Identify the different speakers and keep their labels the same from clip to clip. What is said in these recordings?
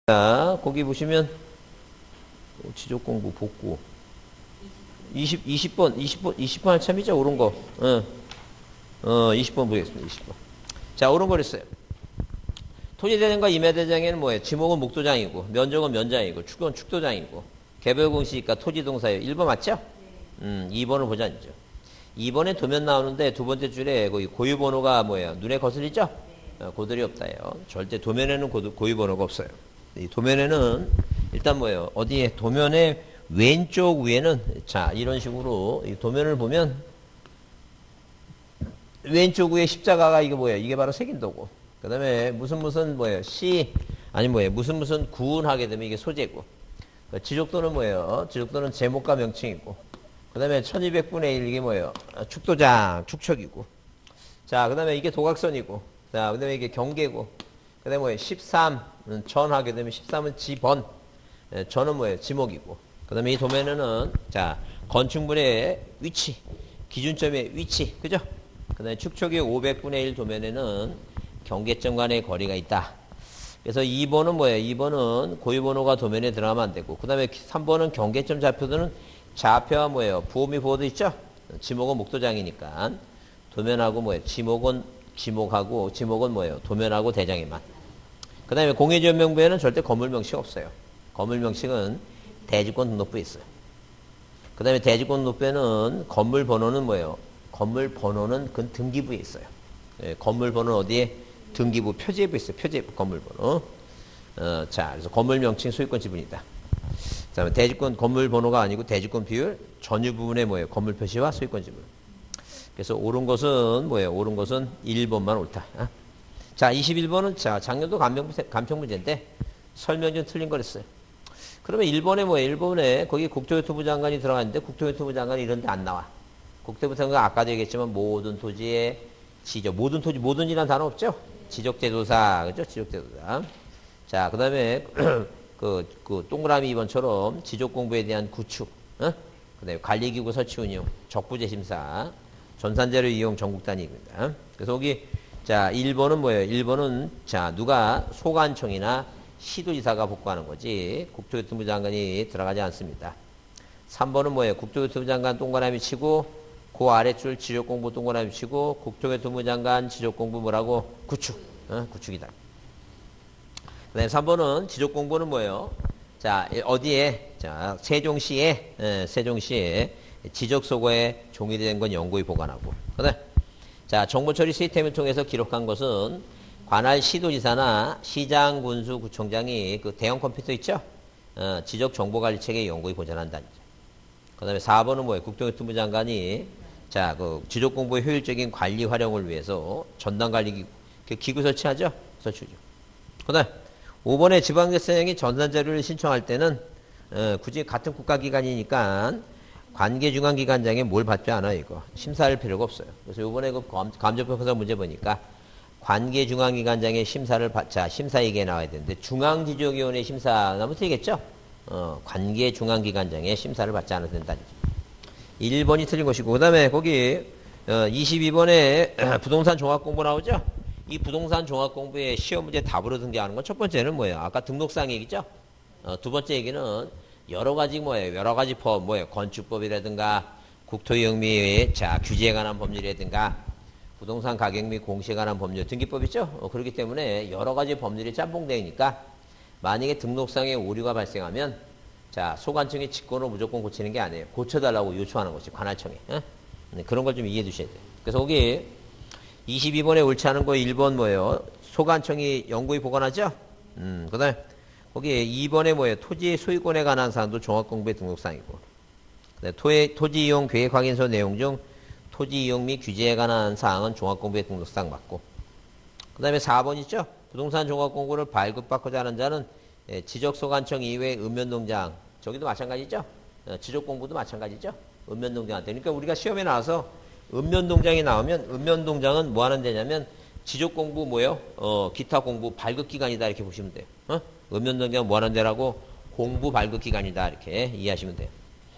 Speaker 1: 자, 거기 보시면 지적 공부 복구 20번 한참이죠. 옳은 거. 20번 보겠습니다. 20번. 자, 옳은 거 그랬어요. 토지대장과 임야대장에는 뭐예요? 지목은 목도장이고, 면적은 면장이고, 축은 축도장이고, 개별공시니까 토지동사예요. 1번 맞죠? 2번을 보자, 이제. 2번에 도면 나오는데 두 번째 줄에 거기 고유번호가 뭐예요? 눈에 거슬리죠? 고들이 없다예요. 절대 도면에는 고유번호가 없어요. 이 도면에는 일단 뭐예요? 어디에? 도면의 왼쪽 위에는 자, 이런 식으로 이 도면을 보면 왼쪽 위에 십자가가 이게 뭐예요? 이게 바로 색인도고. 그 다음에 무슨 뭐예요? 시, 아니 뭐예요? 무슨 구운하게 되면 이게 소재고. 지적도는 뭐예요? 지적도는 제목과 명칭이고. 그 다음에 1200분의 1 이게 뭐예요? 축도장, 축척이고. 자, 그 다음에 이게 도각선이고. 자, 그 다음에 이게 경계고. 그 다음에 뭐예요? 13, 전 하게 되면 13은 지번. 전은 뭐예요? 지목이고. 그 다음에 이 도면에는, 자, 건축물의 위치, 기준점의 위치, 그죠? 그 다음에 축척의 500분의 1 도면에는 경계점 간의 거리가 있다. 그래서 2번은 뭐예요? 2번은 고유번호가 도면에 들어가면 안 되고. 그 다음에 3번은 경계점 좌표들은 좌표와 뭐예요? 부호미 부호도 있죠? 지목은 목도장이니까. 도면하고 뭐예요? 지목은 뭐예요? 도면하고 대장에만. 그 다음에 공유지역명부에는 절대 건물 명칭 없어요. 건물 명칭은 대지권 등록부에 있어요. 그 다음에 대지권 등록부에는 건물 번호는 뭐예요? 건물 번호는 그 등기부에 있어요. 예, 건물 번호는 어디에? 등기부 표지에부 있어요. 표지에부 건물 번호. 자, 그래서 건물 명칭 소유권 지분이다. 자, 대지권 건물 번호가 아니고 대지권 비율 전유 부분에 뭐예요? 건물 표시와 소유권 지분. 그래서 옳은 것은 뭐예요? 옳은 것은 1번만 옳다. 자, 21번은 자, 작년도 간평 문제인데 설명 좀 틀린 거랬어요. 그러면 1번에 뭐예요? 1번에 거기 국토교통부 장관이 들어갔는데 국토교통부 장관이 이런 데 안 나와. 국토교통부 장관 아까도 얘기했지만 모든 토지의 지적, 모든이라는 단어 없죠? 지적제도사, 그죠? 지적제도사. 자, 그 다음에 그 동그라미 2번처럼 지적공부에 대한 구축, 그 다음에 관리기구 설치 운영, 적부재심사, 전산자료 이용 전국 단위입니다. 그래서 여기 자, 1번은 뭐예요? 1번은 자, 누가 소관청이나 시도지사가 복구하는 거지. 국토교통부 장관이 들어가지 않습니다. 3번은 뭐예요? 국토교통부 장관 동그라미 치고 그 아래줄 지적공부 동그라미 치고 국토교통부 장관 지적공부 뭐라고? 구축. 구축이다. 그 다음에 3번은 지적공부는 뭐예요? 자, 어디에? 자, 세종시에 지적소거에 종이된 건 연구에 보관하고. 그 다음에 자, 정보처리 시스템을 통해서 기록한 것은 관할 시도지사나 시장, 군수, 구청장이 그 대형 컴퓨터 있죠? 지적정보관리체계 연구에 보존한다. 그 다음에 4번은 뭐예요? 국토교통부 장관이 자, 그 지적공부의 효율적인 관리 활용을 위해서 전담관리 기구 설치하죠? 설치죠. 그 다음에 5번에 지방자치단체장이 전산자료를 신청할 때는 굳이 같은 국가기관이니까 관계중앙기관장에 뭘 받지 않아요, 이거. 심사할 필요가 없어요. 그래서 이번에 그 감정평가 문제 보니까 관계중앙기관장의 심사를 받자, 심사 얘기가 나와야 되는데, 중앙지적위원회 심사 나면 틀리겠죠? 관계중앙기관장의 심사를 받지 않아도 된다는 거죠. 1번이 틀린 것이고, 그 다음에 거기 22번에 부동산 종합공부 나오죠? 이 부동산 종합공부의 시험 문제 답으로 등장하는 건 첫 번째는 뭐예요? 아까 등록상 얘기죠? 두 번째 얘기는 여러 가지 뭐예요? 여러 가지 법, 뭐예요? 건축법이라든가 국토이용 및 자, 규제에 관한 법률이라든가 부동산 가격 및 공시에 관한 법률, 등기법 있죠? 그렇기 때문에 여러 가지 법률이 짬뽕되니까 만약에 등록상에 오류가 발생하면 자, 소관청의 직권으로 무조건 고치는 게 아니에요. 고쳐달라고 요청하는 거지, 관할청에. 그런 걸 좀 이해해 주셔야 돼요. 그래서 거기 22번에 옳지 않은 거 1번 뭐예요? 소관청이 연구에 보관하죠? 그 다음에 거기 2번에 뭐예요? 토지 소유권에 관한 사항도 종합공부의 등록사항이고. 토지 이용 계획 확인서 내용 중 토지 이용 및 규제에 관한 사항은 종합공부의 등록사항 맞고. 그 다음에 4번 있죠? 부동산 종합공부를 발급받고자 하는 자는 지적소관청 이외의 읍면동장, 저기도 마찬가지죠? 지적공부도 마찬가지죠? 읍면동장한테. 그러니까 우리가 시험에 나와서 읍면동장이 나오면 읍면동장은 뭐 하는 데냐면 지적공부 뭐예요? 기타 공부 발급기관이다 이렇게 보시면 돼요. 읍면동장은 뭐 하는 데라고? 공부 발급기관이다 이렇게 이해하시면 돼요.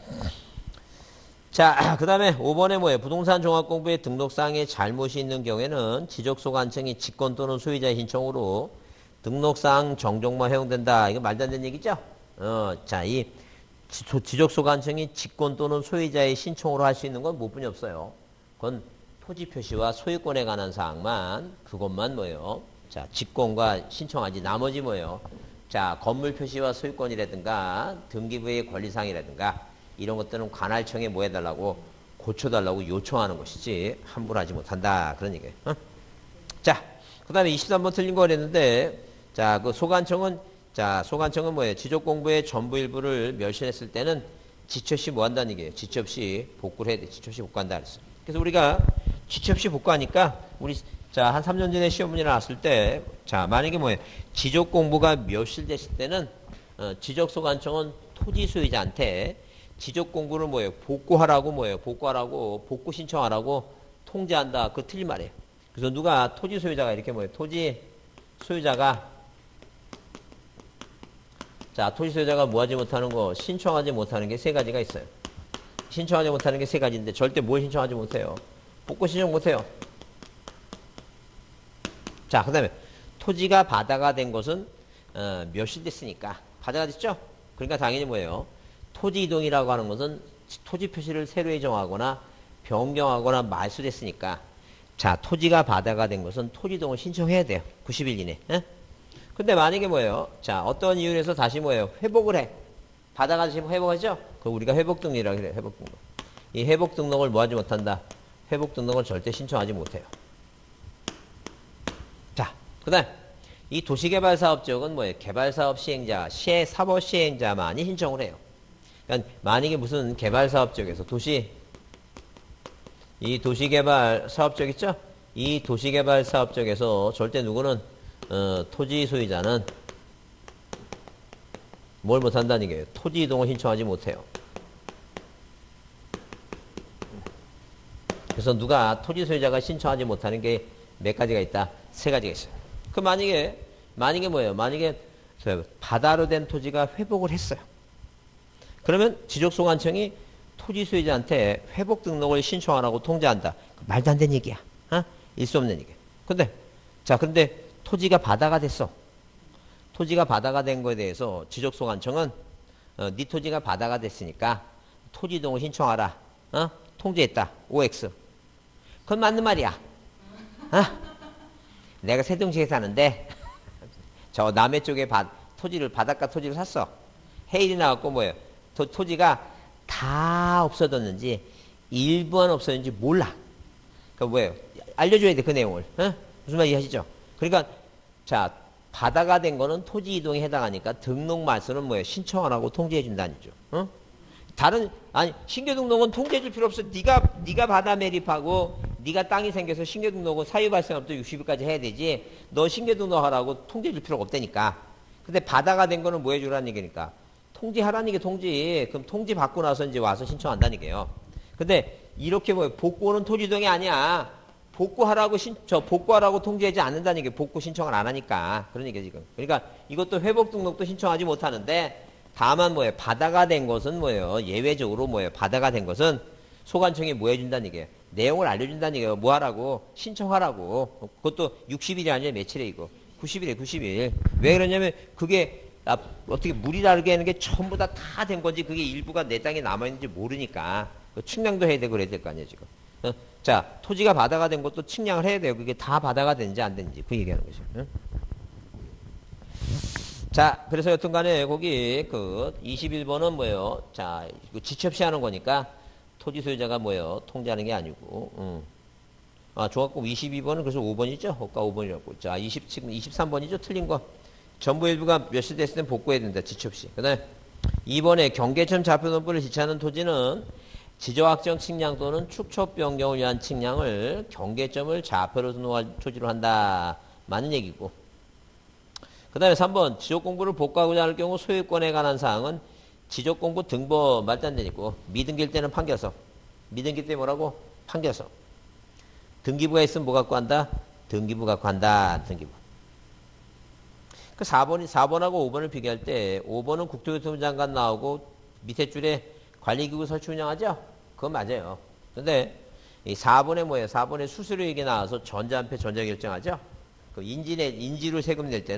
Speaker 1: 자, 그 다음에 5번에 뭐예요? 부동산 종합공부의 등록사항에 잘못이 있는 경우에는 지적소관청이 직권 또는 소유자의 신청으로 등록상 정족만 허용된다. 이거 말도 안 되는 얘기죠? 자, 이 지적소관청이 직권 또는 소유자의 신청으로 할 수 있는 건 뭐뿐이 없어요. 그건 토지 표시와 소유권에 관한 사항만, 그것만 뭐예요? 자, 직권과 신청하지. 나머지 뭐예요? 자, 건물 표시와 소유권이라든가 등기부의 권리사항이라든가 이런 것들은 관할청에 뭐 해달라고? 고쳐달라고 요청하는 것이지 함부로 하지 못한다. 그런 얘기예요. 자, 그 다음에 23번 틀린 거 그랬는데, 자, 그 소관청은 뭐예요? 지적공부의 전부 일부를 멸실했을 때는 지체 없이 뭐 한다는 얘기예요? 지체 없이 복구를 해야 돼. 지체 없이 복구한다 그랬어요. 그래서 우리가 지체 없이 복구하니까, 자, 한 3년 전에 시험 문제 나왔을 때, 자, 만약에 뭐예요? 지적공부가 멸실됐을 때는, 지적소관청은 토지 소유자한테 지적공부를 뭐예요? 복구하라고, 복구 신청하라고 통지한다. 그거 틀린 말이에요. 그래서 누가 토지 소유자가 이렇게 뭐예요? 토지 소유자가 뭐 하지 못하는 거, 신청하지 못하는 게 세 가지가 있어요. 신청하지 못하는 게 세 가지인데 절대 뭘 신청하지 못해요? 복구 신청 못해요. 자, 그 다음에 토지가 바다가 된 것은 멸실됐으니까. 바다가 됐죠? 그러니까 당연히 뭐예요? 토지 이동이라고 하는 것은 토지 표시를 새로 정하거나 변경하거나 말소됐으니까. 자, 토지가 바다가 된 것은 토지 이동을 신청해야 돼요. 90일 이내. 근데 만약에 뭐예요? 자, 어떤 이유로 해서 다시 뭐예요? 회복을 해. 바다가 다시 회복하죠? 그럼 우리가 회복 등록이라고 그래요. 회복 등록. 이 회복 등록을 뭐 하지 못한다? 회복 등록을 절대 신청하지 못해요. 자, 그 다음 이 도시개발사업지역은 뭐예요? 개발사업 시행자, 사법 시행자만이 신청을 해요. 그러니까 만약에 무슨 개발사업지역에서 이 도시개발 사업적 있죠? 이 도시개발 사업적에서 절대 누구는 토지 소유자는 뭘 못한다는 얘기예요. 토지 이동을 신청하지 못해요. 그래서 누가 토지 소유자가 신청하지 못하는 게 몇 가지가 있다? 세 가지가 있어요. 그 만약에 뭐예요? 만약에 바다로 된 토지가 회복을 했어요. 그러면 지적소관청이 토지 소유자한테 회복 등록을 신청하라고 통지한다. 말도 안 되는 얘기야. 있을 수 없는 얘기야. 근데 토지가 바다가 됐어. 토지가 바다가 된 거에 대해서 지적소관청은 네 토지가 바다가 됐으니까 토지 이동을 신청하라. 통지했다. OX. 그건 맞는 말이야. 내가 세종시에 사는데 저 남해 쪽에 바닷가 토지를 샀어. 해일이 나왔고 뭐예요? 토지가 다 없어졌는지 일부만 없어졌는지 몰라. 그러니까 뭐예요? 알려줘야 돼, 그 내용을. 무슨 말인지 아시죠? 그러니까 자, 바다가 된 거는 토지 이동에 해당하니까 등록 말소는 뭐예요? 신청하라고 통지해 준다는 거죠. 신규 등록은 통지해 줄 필요 없어. 네가 바다 매립하고 네가 땅이 생겨서 신규 등록은 사유 발생부터 60일까지 해야 되지. 너 신규 등록하라고 통지해 줄 필요가 없다니까. 근데 바다가 된 거는 뭐 해주라는 얘기니까. 통지하라는 얘기 통지. 그럼 통지 받고 나서 이제 와서 신청한다는 얘기예요. 근데 이렇게 뭐예요? 복구는 토지 이동이 아니야. 복구하라고 통지하지 않는다는 얘기예요. 복구 신청을 안 하니까. 그런 얘기예요, 지금. 그러니까 이것도 회복 등록도 신청하지 못하는데 다만 뭐예요? 바다가 된 것은 뭐예요? 예외적으로 뭐예요? 바다가 된 것은 소관청이 뭐 해준다는 얘기예요? 내용을 알려준다는 얘기예요. 뭐 하라고? 신청하라고. 그것도 60일이 아니라 며칠에 이거? 90일에 90일. 왜 그러냐면 그게 어떻게 물이 다르게 하는 게 전부 다 된 건지 그게 일부가 내 땅에 남아있는지 모르니까 측량도 해야 되고 그래야 될 거 아니에요, 지금. 자, 토지가 바다가 된 것도 측량을 해야 돼요. 그게 다 바다가 되는지 안 되는지. 그 얘기하는 거죠. 자, 그래서 여튼 간에 거기 21번은 뭐예요? 자, 지체 없이 하는 거니까 토지 소유자가 뭐예요? 통지하는 게 아니고. 종합법 22번은 그래서 5번이죠? 아까 5번이라고. 자, 지금 23번이죠? 틀린 거. 전부 일부가 멸실됐을 땐 복구해야 된다. 지체 없이. 그 다음에 2번에 경계점 좌표등록부를 지체하는 토지는 지적확정 측량 또는 축척 변경을 위한 측량을 경계점을 좌표로 등록할 토지로 한다. 맞는 얘기고. 그 다음에 3번 지적공부를 복구하고자 할 경우 소유권에 관한 사항은 지적공부 등본 말도 안 되니까 미등기일 때는 판결서. 미등기 때 뭐라고? 판결서. 등기부가 있으면 뭐 갖고 한다? 등기부 갖고 한다. 등기부. 그 4번하고 5번을 비교할 때 5번은 국토교통부 장관 나오고 밑에 줄에 관리기구 설치 운영하죠? 그건 맞아요. 근데 이 4번에 뭐예요? 4번에 수수료 얘기 나와서 전자한표 전자결정하죠? 그 인지로 세금 낼 때는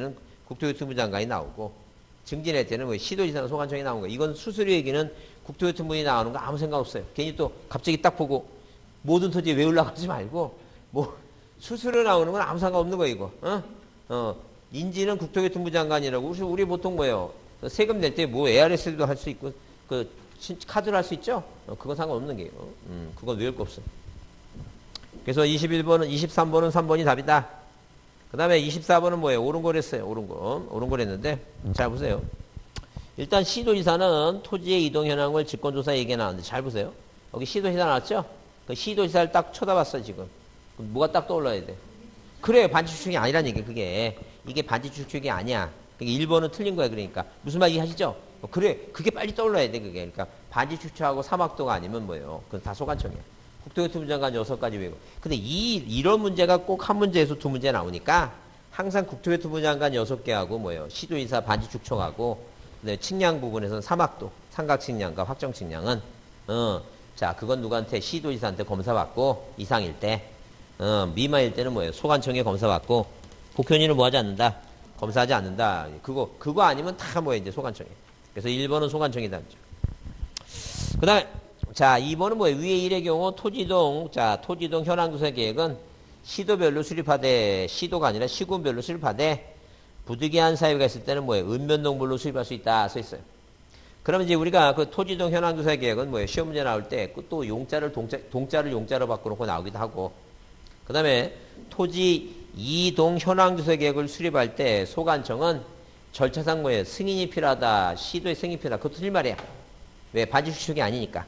Speaker 1: 국토교통부 장관이 나오고, 증진할 때는 뭐 시도지사나 소관청이 나온 거예요. 이건 수수료 얘기는 국토교통부에 나오는 거 아무 생각 없어요. 괜히 또 갑자기 딱 보고 모든 토지에 왜 올라가지 말고 뭐 수수료 나오는 건 아무 상관 없는 거예요, 이거. 인지는 국토교통부 장관이라고. 우리 보통 뭐예요? 세금 낼 때 뭐 ARS도 할 수 있고 그 카드로 할 수 있죠? 그건 상관없는 게요. 그건 외울 거 없어요. 그래서 21번은 23번은 3번이 답이다. 그 다음에 24번은 뭐예요? 옳은 걸 했어요. 옳은 걸 했는데, 잘 보세요. 일단 시도지사는 토지의 이동 현황을 직권조사 얘기가 나왔는데, 잘 보세요. 여기 시도지사 나왔죠? 그 시도지사를 딱 쳐다봤어, 지금. 뭐가 딱 떠올라야 돼? 그래, 반지추측이 아니란 얘기야, 그게. 이게 반지추측이 아니야. 그러니까 1번은 틀린 거야, 그러니까. 무슨 말 이해하시죠? 그래, 그게 빨리 떠올라야 돼, 그게. 그러니까 반지추측하고 사막도가 아니면 뭐예요? 그건 다 소관청이야. 국토교통부 장관 6가지 외고. 근데 이런 문제가 꼭 한 문제에서 두 문제 나오니까 항상 국토교통부 장관 6개하고 뭐예요? 시도지사 반지축청하고 네, 측량 부분에서는 사막도, 삼각측량과 확정측량은 자, 그건 누구한테? 시도지사한테 검사받고 이상일 때, 미만일 때는 뭐예요? 소관청에 검사받고 국회의원은 뭐 하지 않는다? 검사하지 않는다. 그거 아니면 다 뭐예요? 이제 소관청에. 그래서 1번은 소관청이다. 그 다음에 자, 2번은 뭐예요? 위의 일의 경우 토지동 현황조사 계획은 시도별로 수립하되, 시도가 아니라 시군별로 수립하되, 부득이한 사유가 있을 때는 뭐예요? 읍면동별로 수립할 수 있다. 써 있어요. 그러면 이제 우리가 그 토지동 현황조사 계획은 뭐예요? 시험 문제 나올 때 또 용자를 동자를 용자로 바꿔놓고 나오기도 하고, 그 다음에 토지 이동 현황조사 계획을 수립할 때 소관청은 절차상 뭐예요? 승인이 필요하다. 시도의 승인이 필요하다. 그것도 틀린 말이야. 왜? 반지추측이 아니니까.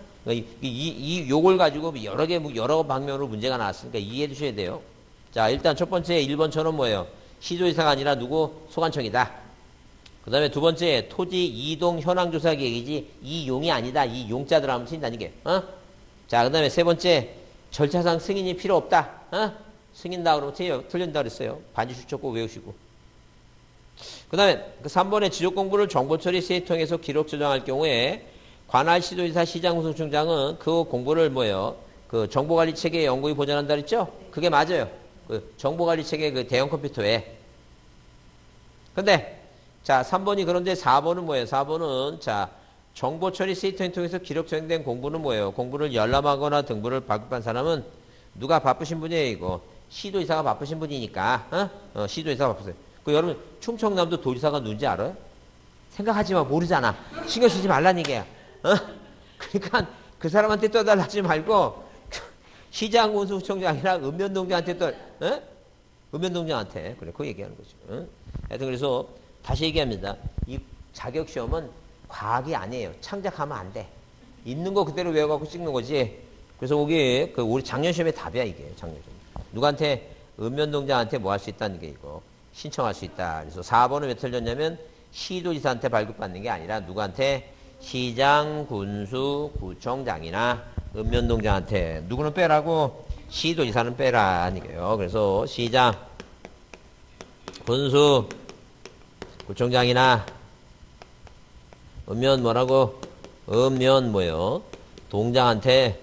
Speaker 1: 요걸 가지고 여러 방면으로 문제가 나왔으니까 이해해 주셔야 돼요. 자, 일단 첫 번째 1번처럼 뭐예요? 시도지사가 아니라 누구? 소관청이다. 그 다음에 두 번째, 토지 이동 현황조사 계획이지, 이 용이 아니다. 이 용자 들어가면 틀린다는 게. 자, 그 다음에 세 번째, 절차상 승인이 필요 없다. 승인다 그러면 틀린다 그랬어요. 반지추측 꼭 외우시고. 그 다음에 그 3번에 지적공부를 정보처리 시스템에서 기록 저장할 경우에 관할 시도지사 시장구청장은 그 공부를 뭐예요? 그 정보관리체계 연구에 보존한다 그랬죠? 그게 맞아요. 그 정보관리체계 그 대형 컴퓨터에. 근데 자 3번이 그런데 4번은 뭐예요? 4번은 자 정보처리 시스템을 통해서 기록 저장된 공부는 뭐예요? 공부를 열람하거나 등부를 발급한 사람은 누가 바쁘신 분이에요 이거? 시도지사가 바쁘신 분이니까 시도지사가 바쁘세요. 그 여러분 충청남도 도지사가 누군지 알아요? 생각하지만 모르잖아. 신경 쓰지 말란 얘기야. 그러니까 그 사람한테 떠달라지 말고 시장군수청장이랑 읍면동장한테 읍면동장한테 그래 그 얘기하는 거죠. 하여튼 그래서 다시 얘기합니다. 이 자격시험은 과학이 아니에요. 창작하면 안 돼. 있는 거 그대로 외워갖고 찍는 거지. 그래서 거기 그 우리 작년 시험의 답이야 이게 작년 시험. 누구한테 읍면동장한테 뭐 할 수 있다는 게 이거. 신청할 수 있다. 그래서 4번은 왜 틀렸냐면 시도지사한테 발급받는 게 아니라 누구한테? 시장, 군수, 구청장이나 읍면동장한테. 누구는 빼라고? 시도지사는 빼라. 이게요. 그래서 시장, 군수, 구청장이나 읍면 뭐라고? 읍면 뭐요? 동장한테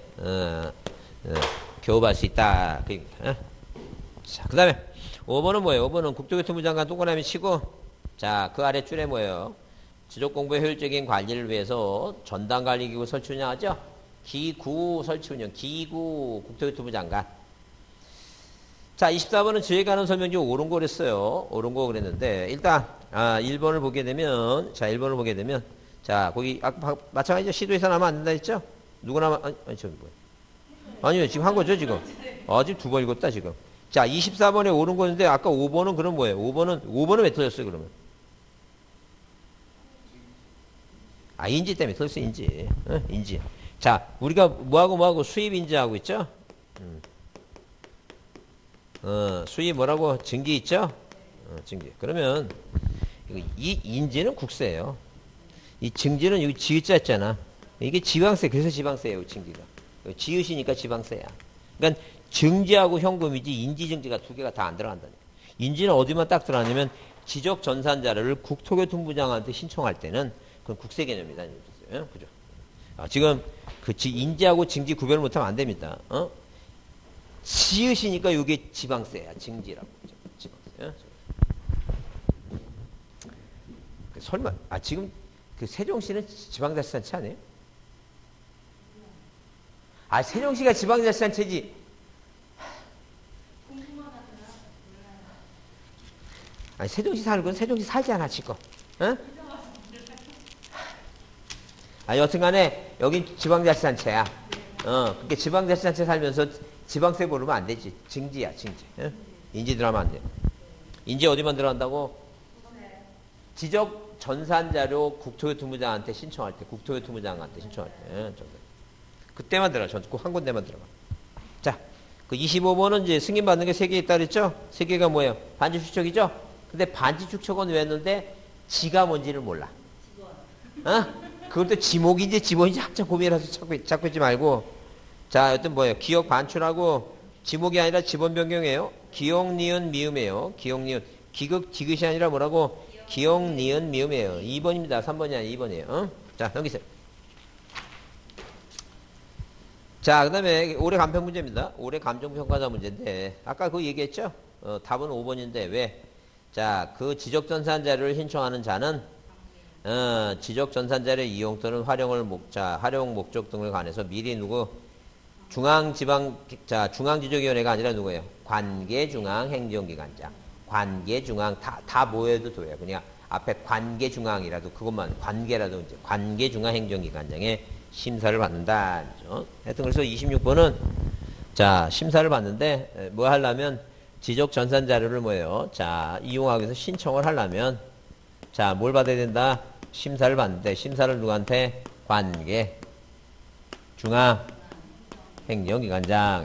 Speaker 1: 교업할 수 있다. 자, 그 다음에 5번은 뭐예요? 5번은 국토교통부 장관 동그라미 치고 자, 그 아래 줄에 뭐예요? 지적공부의 효율적인 관리를 위해서 전담관리기구 설치 운영하죠? 기구 설치 운영, 기구 국토교통부 장관. 자, 24번은 저에 관한 설명 중 옳은 거 그랬어요. 옳은 거 그랬는데 일단 1번을 보게 되면 자, 1번을 보게 되면 자, 거기 마찬가지죠. 시도에서 나면 안 된다 했죠? 누구나 아니 저기 뭐야? 아니요, 지금 한 거죠, 지금. 지금 두 번 읽었다, 지금. 자, 24번에 옳은 거였는데 아까 5번은 그럼 뭐예요? 5번은 왜 틀렸어요, 그러면? 인지 때문에 틀렸어, 인지. 인지. 자, 우리가 뭐하고 수입 인지하고 있죠? 수입 뭐라고? 증기 있죠? 증기. 그러면 이 인지는 국세예요. 이 증지는 여기 지읒자 있잖아. 이게 지방세, 그래서 지방세예요, 증기가. 지읒이니까 지방세야. 그러니까 증지하고 현금이지 인지증지가 두 개가 다 안 들어간다니까. 인지는 어디만 딱 들어가냐면 지적 전산 자료를 국토교통부장한테 신청할 때는 그건 국세 개념이다. 그죠? 지금 그 인지하고 증지 구별을 못하면 안 됩니다. 지읒이니까 이게 지방세야. 증지라고. 지방세. 설마, 지금 그 세종시는 지방자치단체 아니에요? 세종시가 지방자치단체지. 세종시 사는 건 세종시 살잖아, 지금. 응? 여튼 간에, 여긴 지방자치단체야. 그러니까 지방자치단체 살면서 지방세 모르면 안 되지. 징지야, 징지. 응? 인지 들어가면 안 돼. 인지 어디만 들어간다고? 지적 전산자료 국토교통부장한테 신청할 때, 국토교통부장한테 신청할 때. 그때만 들어가. 꼭 한 군데만 들어가. 자, 그 25번은 이제 승인받는 게 3개 있다 그랬죠? 3개가 뭐예요? 반지 축척이죠? 근데 반지 축척은 외웠는데 지가 뭔지를 몰라. 그걸 또 지목인지 지본인지 한참 고민해서 찾고 있지 말고. 자, 여튼 뭐예요? 기억 반출하고 지목이 아니라 지본 변경이에요. 기억, 니은, 미음이에요. 기억, 니은. 기극, 디귿이 아니라 뭐라고? 기억, 니은, 미음이에요. 2번입니다. 3번이 아니라 2번이에요. 자, 넘기세요. 자, 그 다음에 올해 감평 문제입니다. 올해 감정평가자 문제인데 아까 그거 얘기했죠? 답은 5번인데 왜? 자, 그 지적전산 자료를 신청하는 자는 지적전산 자료 이용 또는 활용 목적 등을 관해서 미리 누구? 중앙지적위원회가 아니라 누구예요? 관계중앙행정기관장. 관계중앙, 다 모여도 돼요. 그냥 앞에 관계중앙이라도 그것만, 관계라도 이제 관계중앙행정기관장의 심사를 받는다. 하여튼 그래서 26번은 자, 심사를 받는데 뭐 하려면 지적 전산 자료를 뭐예요? 자, 이용하기 위해서 신청을 하려면 자, 뭘 받아야 된다? 심사를 받는데 심사를 누구한테? 관계 중앙 행정기관장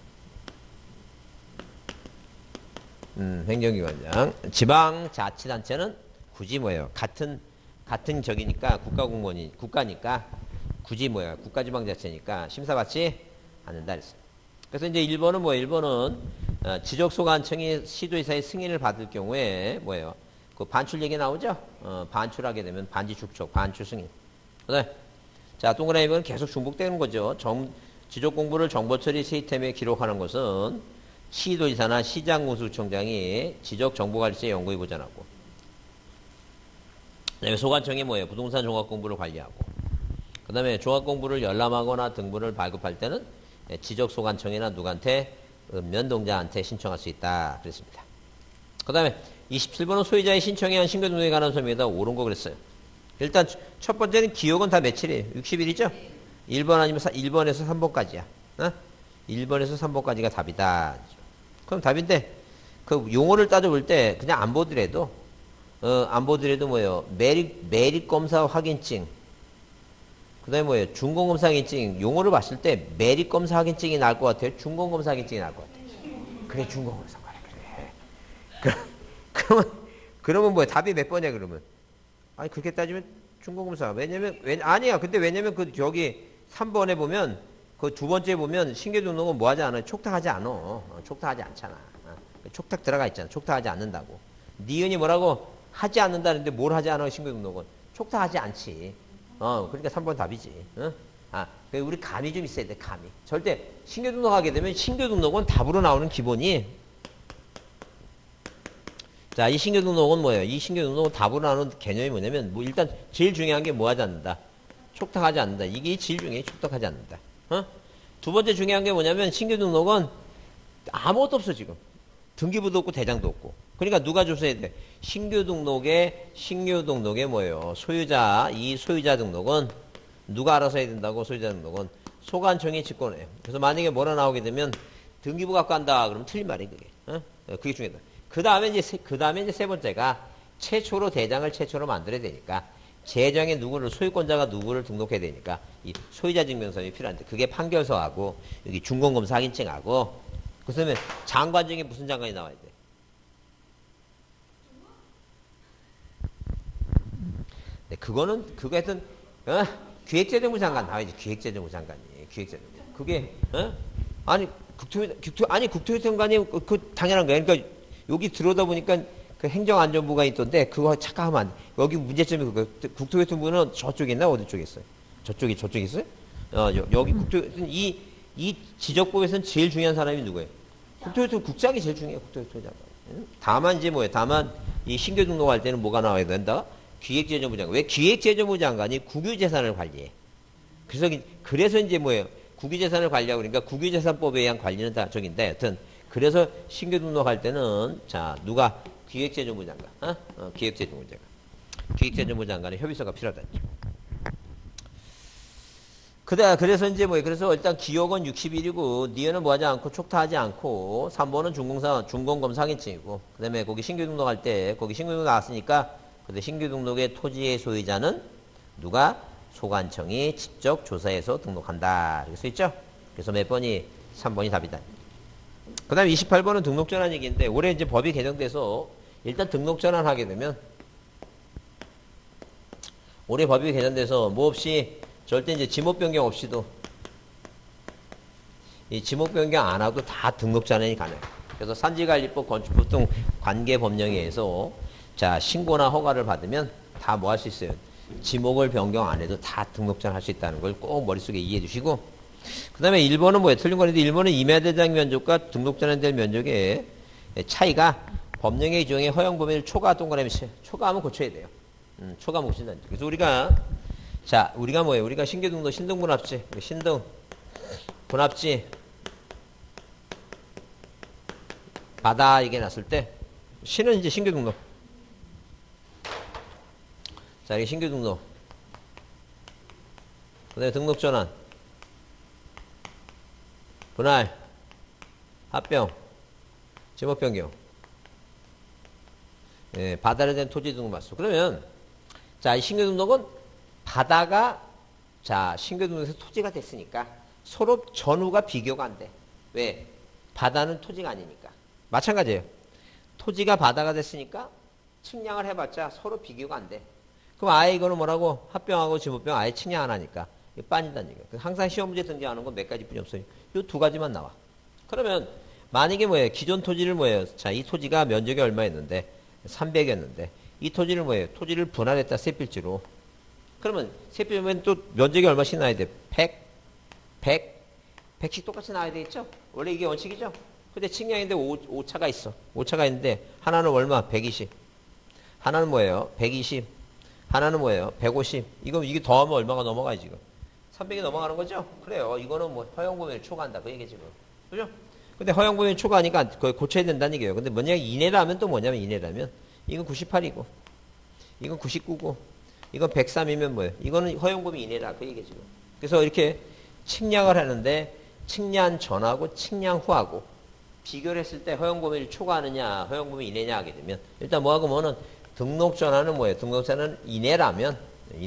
Speaker 1: 행정기관장. 지방자치단체는 굳이 뭐예요? 같은 적이니까 국가니까 굳이 뭐야? 국가지방자치니까 심사받지 않는다 그랬어요. 그래서 이제 1번은 뭐예요? 1번은 지적소관청이 시도지사의 승인을 받을 경우에 뭐예요? 그 반출 얘기 나오죠? 반출하게 되면 반지 축척, 반출 승인. 네. 자, 동그라미 는 계속 중복되는 거죠. 지적공부를 정보처리 시스템에 기록하는 것은 시도지사나 시장공수청장이 지적정보관리처의 연구에 보전하고, 그다음에 소관청이 뭐예요? 부동산 종합공부를 관리하고, 그 다음에 종합공부를 열람하거나 등본을 발급할 때는 지적소관청이나 누구한테 면동자한테 신청할 수 있다 그랬습니다. 그 다음에 27번은 소유자의 신청에 한 신고등록에 관한 설명에다 옳은 거 그랬어요. 일단 첫 번째는 기억은 다 며칠이에요? 60일이죠? 1번 아니면 1번에서 3번까지야. 1번에서 3번까지가 답이다. 그럼 답인데 그 용어를 따져볼 때 그냥 안 보더라도 뭐예요? 매립검사 확인증, 그 다음에 뭐예요? 준공검사 확인증. 용어를 봤을 때 매립검사 확인증이 나을 것 같아요? 준공검사 확인증이 나을 것 같아요? 그래, 준공검사. 그래. 그러면 뭐야? 답이 몇 번이야, 그러면? 아니, 그렇게 따지면 준공검사. 아니야. 근데 왜냐면 여기 3번에 보면, 그 두 번째 보면 신규등록은 뭐 하지 않아요? 촉탁하지 않아. 촉탁하지 않잖아. 촉탁 들어가 있잖아. 촉탁하지 않는다고. 니은이 뭐라고? 하지 않는다는데 뭘 하지 않아, 신규등록은? 촉탁하지 않지. 그러니까 3번 답이지. 우리 감이 좀 있어야 돼, 감이. 절대 신규등록하게 되면 신규등록은 답으로 나오는 기본이, 자, 이 신규등록은 뭐예요? 이 신규등록은 답으로 나오는 개념이 뭐냐면, 일단 제일 중요한 게 뭐 하지 않는다? 촉탁하지 않는다. 이게 제일 중요해, 촉탁하지 않는다. 두 번째 중요한 게 뭐냐면, 신규등록은 아무것도 없어, 지금. 등기부도 없고 대장도 없고. 그러니까 누가 조사해야 돼? 신규 등록에 뭐예요? 이 소유자 등록은 누가 알아서 해야 된다고? 소유자 등록은 소관청이 직권해요. 그래서 만약에 뭐라 나오게 되면 등기부 갖고 한다 그러면 틀린 말이에요, 그게. 그게 중요하다. 그 다음에 이제 세 번째가 최초로 대장을 만들어야 되니까 재정에 소유권자가 누구를 등록해야 되니까 이 소유자 증명서가 필요한데 그게 판결서하고 여기 준공검사 확인증하고 그러면 장관 중에 무슨 장관이 나와야 돼? 네, 그거 하여튼, 기획재정부 장관 나와야지, 기획재정부 장관이. 기획재정부. 그게, 국토교통관이 당연한 거야. 그러니까 여기 들어오다 보니까 그 행정안전부가 있던데 그거 착각하면 안 돼. 여기 문제점이 그거. 국토교통부는 저쪽에 있나? 어디 쪽에 있어요? 저쪽에 있어요? 여기 이 지적법에서는 제일 중요한 사람이 누구예요? 국장이 제일 중요해요. 국토교통장관. 다만 이제 뭐예요? 다만 이 신규 등록할 때는 뭐가 나와야 된다? 기획재정부 장관. 왜 기획재정부 장관이 국유재산을 관리해? 그래서 이제 뭐예요? 국유재산을 관리하고 그러니까 국유재산법에 의한 관리는 다 저긴데 여튼 그래서 신규 등록할 때는 자 누가 기획재정부 장관, 기획재정부 장관, 기획재정부 장관의 협의서가 필요하다. 그래서 이제 뭐예요? 그래서 일단 기억은 60일이고 니은은 뭐하지 않고 촉탁하지 않고 3번은 준공검사 확인증이고 그 다음에 거기 신규 등록할 때 거기 신규 등록 나왔으니까 근데 신규 등록의 토지의 소유자는 누가 소관청이 직접 조사해서 등록한다. 이렇게 써있죠? 그래서 몇 번이 3번이 답이다. 그 다음에 28번은 등록전환 얘기인데 올해 이제 법이 개정돼서 일단 등록전환 하게 되면 올해 법이 개정돼서 뭐 없이 절대 이제 지목 변경 없이도 이 지목 변경 안 하고 다 등록전환이 가능해요. 그래서 산지관리법 건축법 등 관계법령에 의해서 자 신고나 허가를 받으면 다 뭐 할 수 있어요. 지목을 변경 안 해도 다 등록전환 할 수 있다는 걸 꼭 머릿속에 이해해 주시고 그 다음에 1번은 뭐예요? 틀린 거는데 1번은 임야대장 면적과 등록전환될 면적의 차이가 법령의 규정에 허용 범위를 초과 동그라미 초과하면 고쳐야 돼요. 초과하면 고친다. 그래서 우리가 뭐예요? 우리가 신규 등록 신등 분합지 신등 분합지 받아 이게 났을 때 신은 이제 신규 등록 자 이게 신규 등록 그 다음에 등록 전환 분할 합병 지목 변경 예, 바다에 대한 토지 등록 맞소. 그러면 자 이 신규 등록은 바다가 자 신규 등록에서 토지가 됐으니까 서로 전후가 비교가 안 돼. 왜? 바다는 토지가 아니니까. 마찬가지예요. 토지가 바다가 됐으니까 측량을 해봤자 서로 비교가 안 돼. 그럼 아예 이거는 뭐라고? 합병하고 지목병 아예 측량 안 하니까 이거 빠진다는 얘기예요. 항상 시험 문제 등장하는 건 몇 가지뿐이 없어요. 이 두 가지만 나와. 그러면 만약에 뭐예요? 기존 토지를 뭐예요? 자, 이 토지가 면적이 얼마였는데 300이었는데 이 토지를 뭐예요? 토지를 분할했다 세필지로. 그러면 세필면 또 면적이 얼마씩 나야 돼? 100씩 똑같이 나와야 되겠죠? 원래 이게 원칙이죠? 근데 측량인데 오차가 있어. 오차가 있는데 하나는 얼마? 120. 하나는 뭐예요? 120. 하나는 뭐예요? 150. 이게 더하면 얼마가 넘어가요, 지금? 300이 넘어가는 거죠? 그래요. 이거는 뭐 허용범위를 초과한다. 그 얘기 지금. 그죠? 근데 허용범위를 초과하니까 그걸 고쳐야 된다는 얘기예요. 근데 만약에 이내라면 또 뭐냐면 이내라면 이건 98이고 이건 99고 이건 103이면 뭐예요? 이거는 허용범위 이내라. 그 얘기 지금. 그래서 이렇게 측량을 하는데 측량 전하고 측량 후하고 비교를 했을 때 허용범위를 초과하느냐 허용범위 이내냐 하게 되면 일단 뭐하고 뭐는 등록 전환은 뭐예요? 등록 전환은 이내라면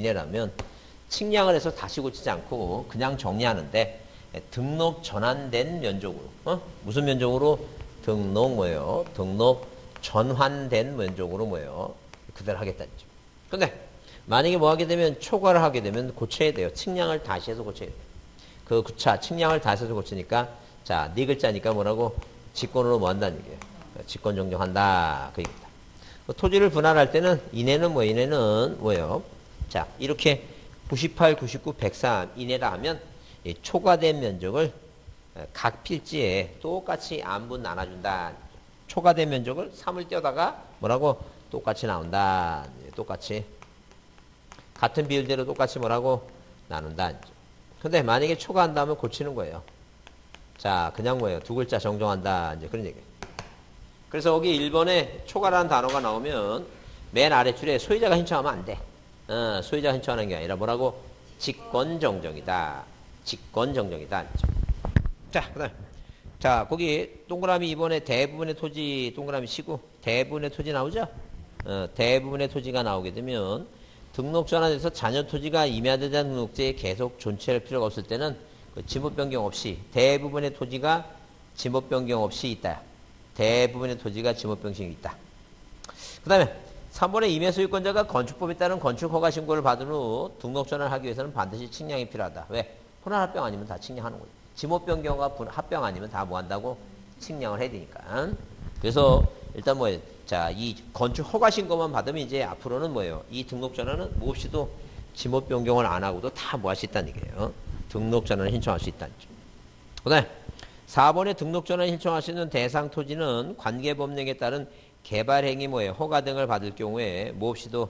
Speaker 1: 측량을 해서 다시 고치지 않고 그냥 정리하는데 등록 전환된 면적으로 무슨 면적으로? 등록 뭐예요? 등록 전환된 면적으로 뭐예요? 그대로 하겠다는 거죠. 근데 만약에 뭐 하게 되면 초과를 하게 되면 고쳐야 돼요. 측량을 다시 해서 고쳐야 돼요. 그 구차 측량을 다시 해서 고치니까 자, 네 글자니까 뭐라고? 직권으로 뭐 한다는 얘기예요. 직권 정정한다. 그 얘기입니다. 토지를 분할할 때는 이내는 뭐예요? 자, 이렇게 98, 99, 103 이내라 하면 이 초과된 면적을 각 필지에 똑같이 안분 나눠준다. 초과된 면적을 3을 떼다가 뭐라고? 똑같이 나온다. 똑같이. 같은 비율대로 똑같이 뭐라고? 나눈다. 근데 만약에 초과한다면 고치는 거예요. 자, 그냥 뭐예요? 두 글자 정정한다. 이제 그런 얘기예요. 그래서 여기 1번에 초과라는 단어가 나오면 맨 아래줄에 소유자가 신청하면 안 돼. 소유자가 신청하는 게 아니라 뭐라고? 직권정정이다. 직권정정이다. 자, 그 다음. 자, 거기 동그라미 2번에 대부분의 토지 동그라미 치고 대부분의 토지 나오죠? 대부분의 토지가 나오게 되면 등록 전환에서 잔여 토지가 임야대장 등록제에 계속 존치할 필요가 없을 때는 그 지목 변경 없이 대부분의 토지가 지목 변경 없이 있다. 대부분의 토지가 지목 변경이 있다. 그 다음에 3번에 임야소유권자가 건축법에 따른 건축허가 신고를 받은 후 등록 전환하기 위해서는 반드시 측량이 필요하다. 왜? 분할 합병 아니면 다 측량하는 거예요. 지목 변경과 합병 아니면 다 뭐 한다고? 측량을 해야 되니까. 그래서 일단 뭐예요? 자, 이 건축 허가 신고만 받으면 이제 앞으로는 뭐예요? 이 등록 전환은 무엇이도 지목 변경을 안 하고도 다 뭐 할 수 있다는 얘기예요. 등록 전환을 신청할 수 있다는 점. 그다음에 4번에 등록 전환을 신청할 수 있는 대상 토지는 관계 법령에 따른 개발 행위 뭐예요? 허가 등을 받을 경우에 무엇이도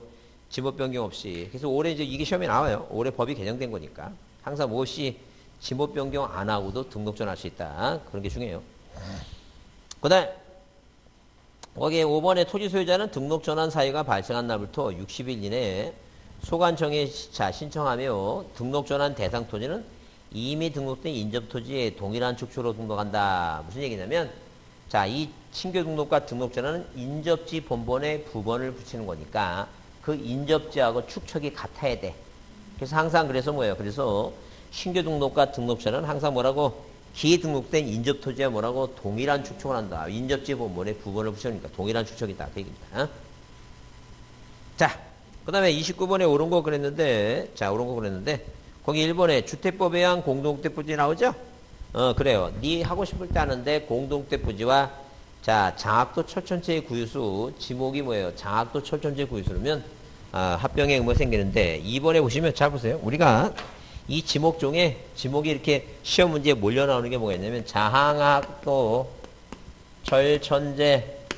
Speaker 1: 지목 변경 없이. 그래서 올해 이제 이게 시험에 나와요. 올해 법이 개정된 거니까. 항상 무엇이 지목 변경 안 하고도 등록전 할 수 있다. 그런 게 중요해요. 그 다음, 거기에 5번에 토지 소유자는 등록 전환 사유가 발생한 날부터 60일 이내에 소관청에 신청하며 등록 전환 대상 토지는 이미 등록된 인접 토지에 동일한 축초로 등록한다. 무슨 얘기냐면, 자, 이 신규 등록과 등록 전환은 인접지 본번에 부번을 붙이는 거니까 그 인접지하고 축척이 같아야 돼. 그래서 항상 그래서 뭐예요? 그래서 신규 등록과 등록 전환은 항상 뭐라고? 기에 등록된 인접 토지와 뭐라고? 동일한 축척을 한다. 인접지 본번에 부번을 붙이니까 동일한 축척이다. 그 얘기입니다. 어? 자, 그 다음에 29번에 옳은 거 그랬는데, 자, 옳은 거 그랬는데, 거기 1번에 주택법에 의한 공동주택 부지 나오죠? 그래요. 네 하고 싶을 때 하는데 공동주택 부지와 자, 장학도 철천지의 구유수, 지목이 뭐예요? 장학도 철천지의 구유수면 합병의 의무가 생기는데 2번에 보시면 잘 보세요. 우리가 이 지목종에 지목이 이렇게 시험 문제에 몰려 나오는 게 뭐가 있냐면 장학도 철천제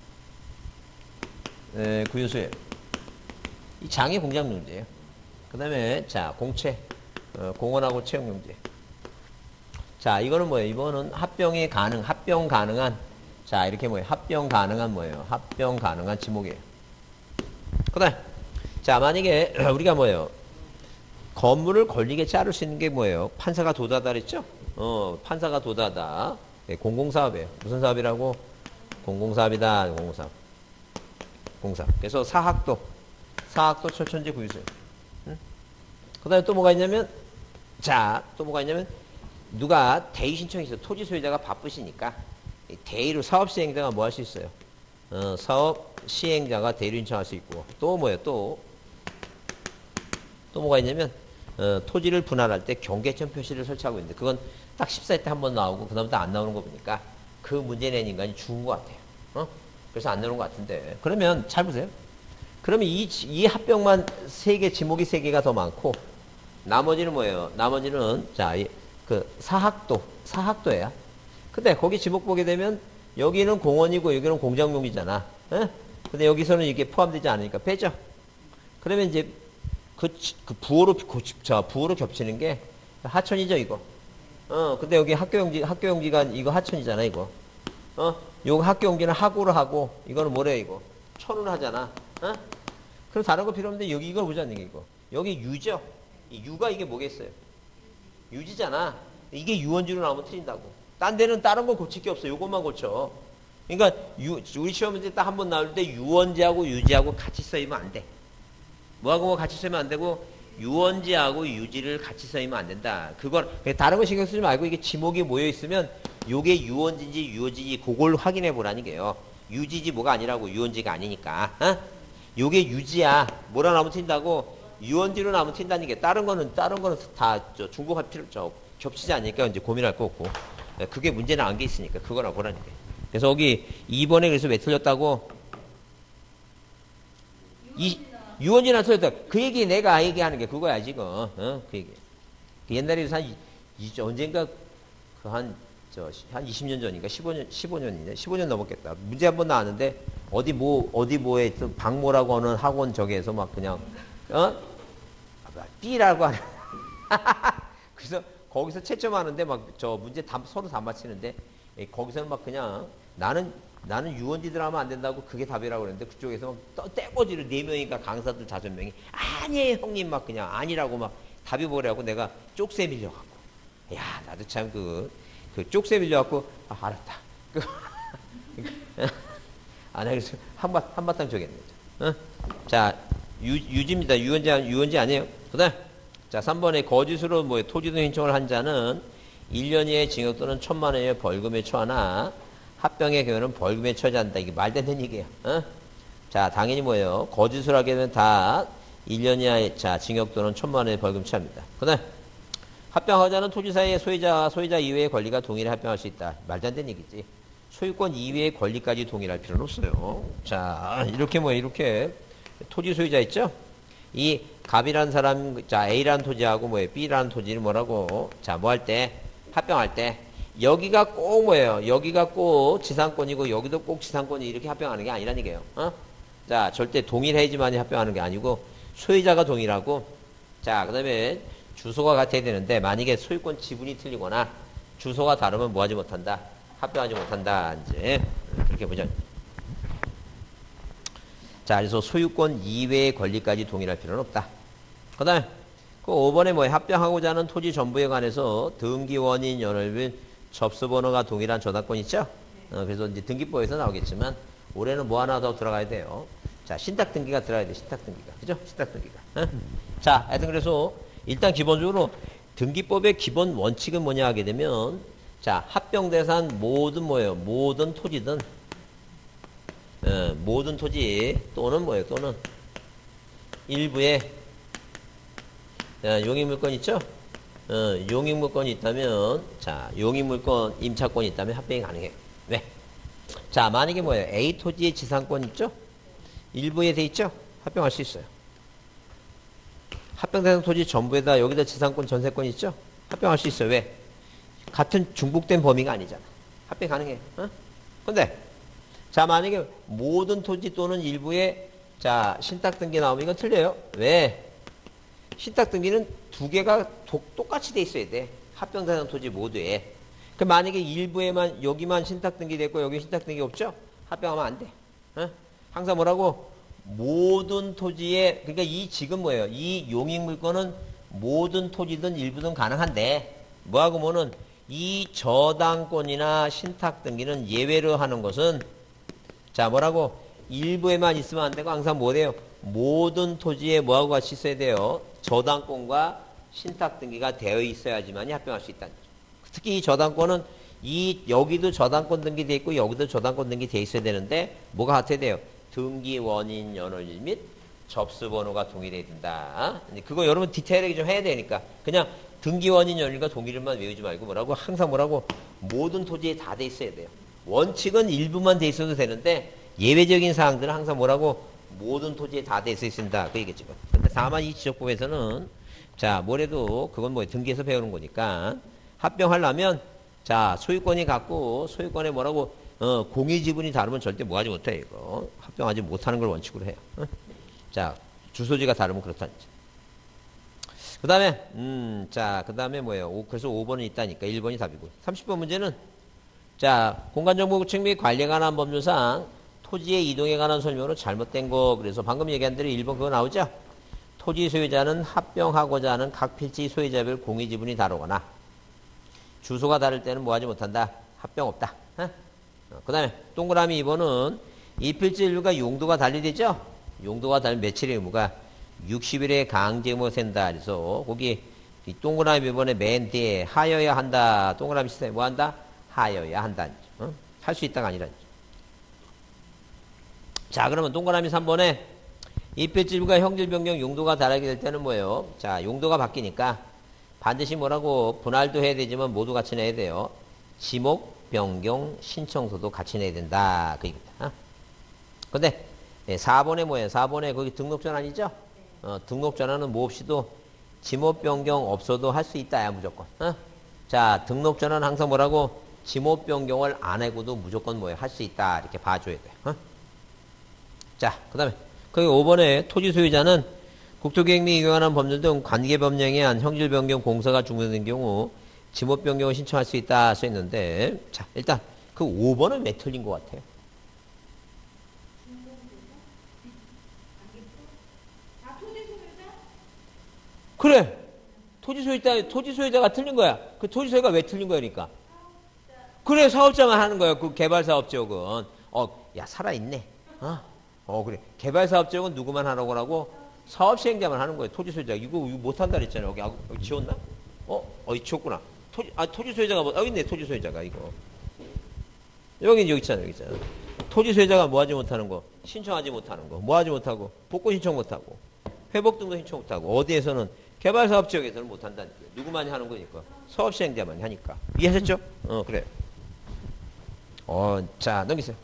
Speaker 1: 구유수예요. 이 장이 공장 용지예요. 그 다음에 자 공채 공원하고 채용 용지. 자 이거는 뭐예요? 이거는 합병 가능한 자 이렇게 뭐예요? 합병 가능한 뭐예요? 합병 가능한 지목이에요. 그 다음 자 만약에 우리가 뭐예요? 건물을 걸리게 자를 수 있는 게 뭐예요? 판사가 도다다 그랬죠? 판사가 도다다. 네, 공공사업이에요. 무슨 사업이라고? 공공사업이다. 공공사업. 공사업. 그래서 사학도 철천지 구유소예요. 응? 그 다음에 또 뭐가 있냐면 자, 또 뭐가 있냐면 누가 대의 신청이 있어. 토지 소유자가 바쁘시니까 대의로 사업 시행자가 뭐 할 수 있어요? 사업 시행자가 대의로 신청할 수 있고 또 뭐예요? 또 뭐가 있냐면 토지를 분할할 때 경계점 표시를 설치하고 있는데 그건 딱 14회 때 한 번 나오고 그 다음부터 안 나오는 거 보니까 그 문제 낸 인간이 죽은 것 같아요. 그래서 안 나오는 것 같은데 그러면 잘 보세요. 그러면 이 합병만 3개 지목이 3개가 더 많고 나머지는 뭐예요? 나머지는 자 그 사학도야. 근데 거기 지목 보게 되면 여기는 공원이고 여기는 공장용이잖아. 근데 여기서는 이게 포함되지 않으니까 빼죠. 그러면 이제 그 부호로 겹치는 게 하천이죠, 이거. 근데 여기 학교용지가 이거 하천이잖아, 이거. 요거 학교용지는 하구로 하고, 이거는 뭐래, 이거? 천으로 하잖아. 그럼 다른 거 필요 없는데 여기 이걸 보자는 게 이거. 여기 유죠? 이 유가 이게 뭐겠어요? 유지잖아. 이게 유원지로 나오면 틀린다고. 딴 데는 다른 거 고칠 게 없어. 요것만 고쳐. 그러니까 우리 시험 문제 딱 한 번 나올 때 유원지하고 유지하고 같이 써이면 안 돼. 뭐하고 뭐 같이 쓰면 안 되고 유원지하고 유지를 같이 써이면 안 된다. 그걸 다른 거 신경 쓰지 말고 이게 지목이 모여 있으면 요게 유원지인지 유원지인지 그걸 확인해 보라는 게요. 유지지 뭐가 아니라고 유원지가 아니니까. 요게 유지야. 뭐라 나오면 튄다고 유원지로 나오면 튄다는 게 다른 거는 다 중복할 필요 겹치지 않으니까 이제 고민할 거 없고 그게 문제는 안 게 있으니까 그거나 보라는 게. 그래서 여기 2번에 그래서 왜 틀렸다고? 유원지나 틀렸다. 그 얘기 내가 얘기하는 게 그거야 지금. 그 얘기. 그 옛날에 언젠가 한 20년 전인가 15년이네. 15년 넘었겠다. 문제 한 번 나왔는데 어디 뭐에 박모라고 하는 학원 저기에서 막 그냥 B라고 하는 그래서 거기서 채점하는데 막 저 문제 서로 다 맞히는데 거기서는 막 그냥 나는 유원지들 하면 안 된다고 그게 답이라고 그랬는데 그쪽에서 막 떼거지로 4명이니까 강사들 5명이 아니에요 형님 막 그냥 아니라고 막 답이 뭐라고 내가 쪽새 밀려갖고 야 나도 참 그 쪽새 밀려갖고 알았다 안 하겠어 한바탕 쪼겠네. 자 유지입니다. 유원지 아니에요. 그 다음 자 3번에 거짓으로 토지 등 신청을 한 자는 1년 이하의 징역 또는 1,000만 원의 벌금에 처하나 합병의 경우는 벌금에 처하지 않는다. 이게 말도 안 되는 얘기예요. 자 당연히 뭐예요? 거짓을 하게 되면 다 1년 이하의 징역 또는 1,000만 원의 벌금 처합니다. 그 다음 합병하자는 토지사의 소유자 이외의 권리가 동일히 합병할 수 있다. 말도 안 되는 얘기지. 소유권 이외의 권리까지 동일할 필요는 없어요. 자 이렇게 토지 소유자 있죠? 이 갑이라는 사람, 자, A라는 토지하고 B라는 토지는 뭐라고? 자, 뭐 할 때? 합병할 때. 여기가 꼭 뭐예요? 여기가 꼭 지상권이고 여기도 꼭 지상권이 이렇게 합병하는 게 아니라는 얘기예요. 자, 절대 동일해야지만이 합병하는 게 아니고 소유자가 동일하고 자, 그다음에 주소가 같아야 되는데 만약에 소유권 지분이 틀리거나 주소가 다르면 뭐 하지 못한다? 합병하지 못한다. 이제 그렇게 보죠. 자, 그래서 소유권 이외의 권리까지 동일할 필요는 없다. 그 다음에 그 5번에 뭐예요? 합병하고자 하는 토지 전부에 관해서 등기 원인 연월 및 접수 번호가 동일한 저당권 있죠? 그래서 이제 등기법에서 나오겠지만 올해는 뭐 하나 더 들어가야 돼요. 자, 신탁 등기가 들어가야 돼. 신탁 등기가. 그죠? 신탁 등기가. 자, 하여튼 그래서 일단 기본적으로 등기법의 기본 원칙은 뭐냐 하게 되면 자, 합병 대상 모든 뭐예요? 모든 토지든 모든 토지 또는 뭐예요? 또는 일부의 용익물건 있죠? 용익물건이 있다면 자, 용익물건 임차권이 있다면 합병이 가능해요. 왜? 자, 만약에 뭐예요? A 토지의 지상권 있죠? 일부에 돼 있죠? 합병할 수 있어요. 합병 대상 토지 전부에다 여기다 지상권 전세권 있죠? 합병할 수 있어요. 왜? 같은 중복된 범위가 아니잖아. 합병 가능해. 근데 자, 만약에 모든 토지 또는 일부에 자, 신탁 등기 나오면 이건 틀려요. 왜? 신탁 등기는 두 개가 똑같이 돼 있어야 돼. 합병 대상 토지 모두에. 그 만약에 일부에만 여기만 신탁 등기 됐고 여기 신탁 등기 없죠? 합병하면 안 돼. 항상 뭐라고? 모든 토지에 그러니까 이 지금 뭐예요? 이 용익물건은 모든 토지든 일부든 가능한데 뭐하고 뭐는 이 저당권이나 신탁 등기는 예외로 하는 것은 자, 뭐라고? 일부에만 있으면 안 되고 항상 뭐 돼요? 모든 토지에 뭐하고 같이 있어야 돼요? 저당권과 신탁 등기가 되어 있어야지만이 합병할 수 있다는 거죠. 특히 이 저당권은 여기도 저당권 등기돼 있고 여기도 저당권 등기돼 있어야 되는데 뭐가 같아야 돼요? 등기 원인 연월일 및 접수 번호가 동일해야 된다. 그거 여러분 디테일하게 좀 해야 되니까 그냥 등기 원인 연일과 동일만 외우지 말고 뭐라고? 항상 뭐라고? 모든 토지에 다 돼 있어야 돼요. 원칙은 일부만 돼 있어도 되는데 예외적인 사항들은 항상 뭐라고? 모든 토지에 다 돼 있어야 그 얘기죠. 근데 다만 이 지적법에서는 자, 뭐래도 그건 뭐 등기에서 배우는 거니까 합병하려면 자, 소유권이 같고 소유권에 뭐라고? 공유 지분이 다르면 절대 뭐 하지 못해 이거. 합병하지 못하는 걸 원칙으로 해요. 자, 주소지가 다르면 그렇다는 거죠. 그 다음에 자, 그 다음에 뭐예요? 그래서 5번은 있다니까 1번이 답이고 30번 문제는 자, 공간정보구축 및 관리에 관한 법률상 토지의 이동에 관한 설명으로 잘못된 거. 그래서 방금 얘기한 대로 1번 그거 나오죠? 토지 소유자는 합병하고자 하는 각 필지 소유자별 공유 지분이 다르거나 주소가 다를 때는 뭐 하지 못한다? 합병 없다. 그 다음에 동그라미 2번은 이 필지 일부가 용도가 달리되죠? 용도가 달린 며칠의 의무가 60일의 강제 의무가 된다. 그래서 거기 이 동그라미 2번에 맨 뒤에 하여야 한다. 동그라미 시스템에 뭐 한다? 하여야 한다. 할 수 있다가 아니라. 자, 그러면 동그라미 3번에 이 필지 일부가 형질 변경 용도가 다르게 될 때는 뭐예요? 자, 용도가 바뀌니까 반드시 뭐라고? 분할도 해야 되지만 모두 같이 내야 돼요. 지목 변경 신청서도 같이 내야 된다. 그 얘기입니다. 근데 4번에 뭐예요? 4번에 거기 등록전환이죠? 등록전환은 뭐 없이도 지목 변경 없어도 할 수 있다야 무조건. 자, 등록전환은 항상 뭐라고? 지목 변경을 안 하고도 무조건 뭐예요? 할 수 있다. 이렇게 봐줘야 돼요. 자, 그 다음에 거기 5번에 토지 소유자는 국토계획 및 이에 관한 법률 등 관계법령에 의한 형질 변경 공사가 중단된 경우 지목 변경을 신청할 수 있다 써 있는데 자, 일단 그 5번은 왜 틀린 것 같아요? 그래. 토지 소유자가 틀린 거야. 그 토지 소유가 왜 틀린 거야, 그러니까? 그래, 사업자만 하는 거야. 그 개발 사업 지역은. 야, 살아있네. 그래. 개발 사업 지역은 누구만 하라고 하라고? 사업 시행자만 하는 거예요. 토지 소유자. 이거 못한다 그랬잖아. 여기 지웠나? 지웠구나. 토지 소유자가 여기 있네. 토지 소유자가 이거. 여기 있잖아. 여기 있잖아. 토지 소유자가 뭐 하지 못하는 거? 신청하지 못하는 거. 뭐 하지 못하고? 복구 신청 못하고. 회복 등도 신청 못하고. 어디에서는 개발 사업 지역에서는 못한다는 거예요. 누구만이 하는 거니까. 사업 시행자만이 하니까. 이해하셨죠? 그래. 자, 넘기세요.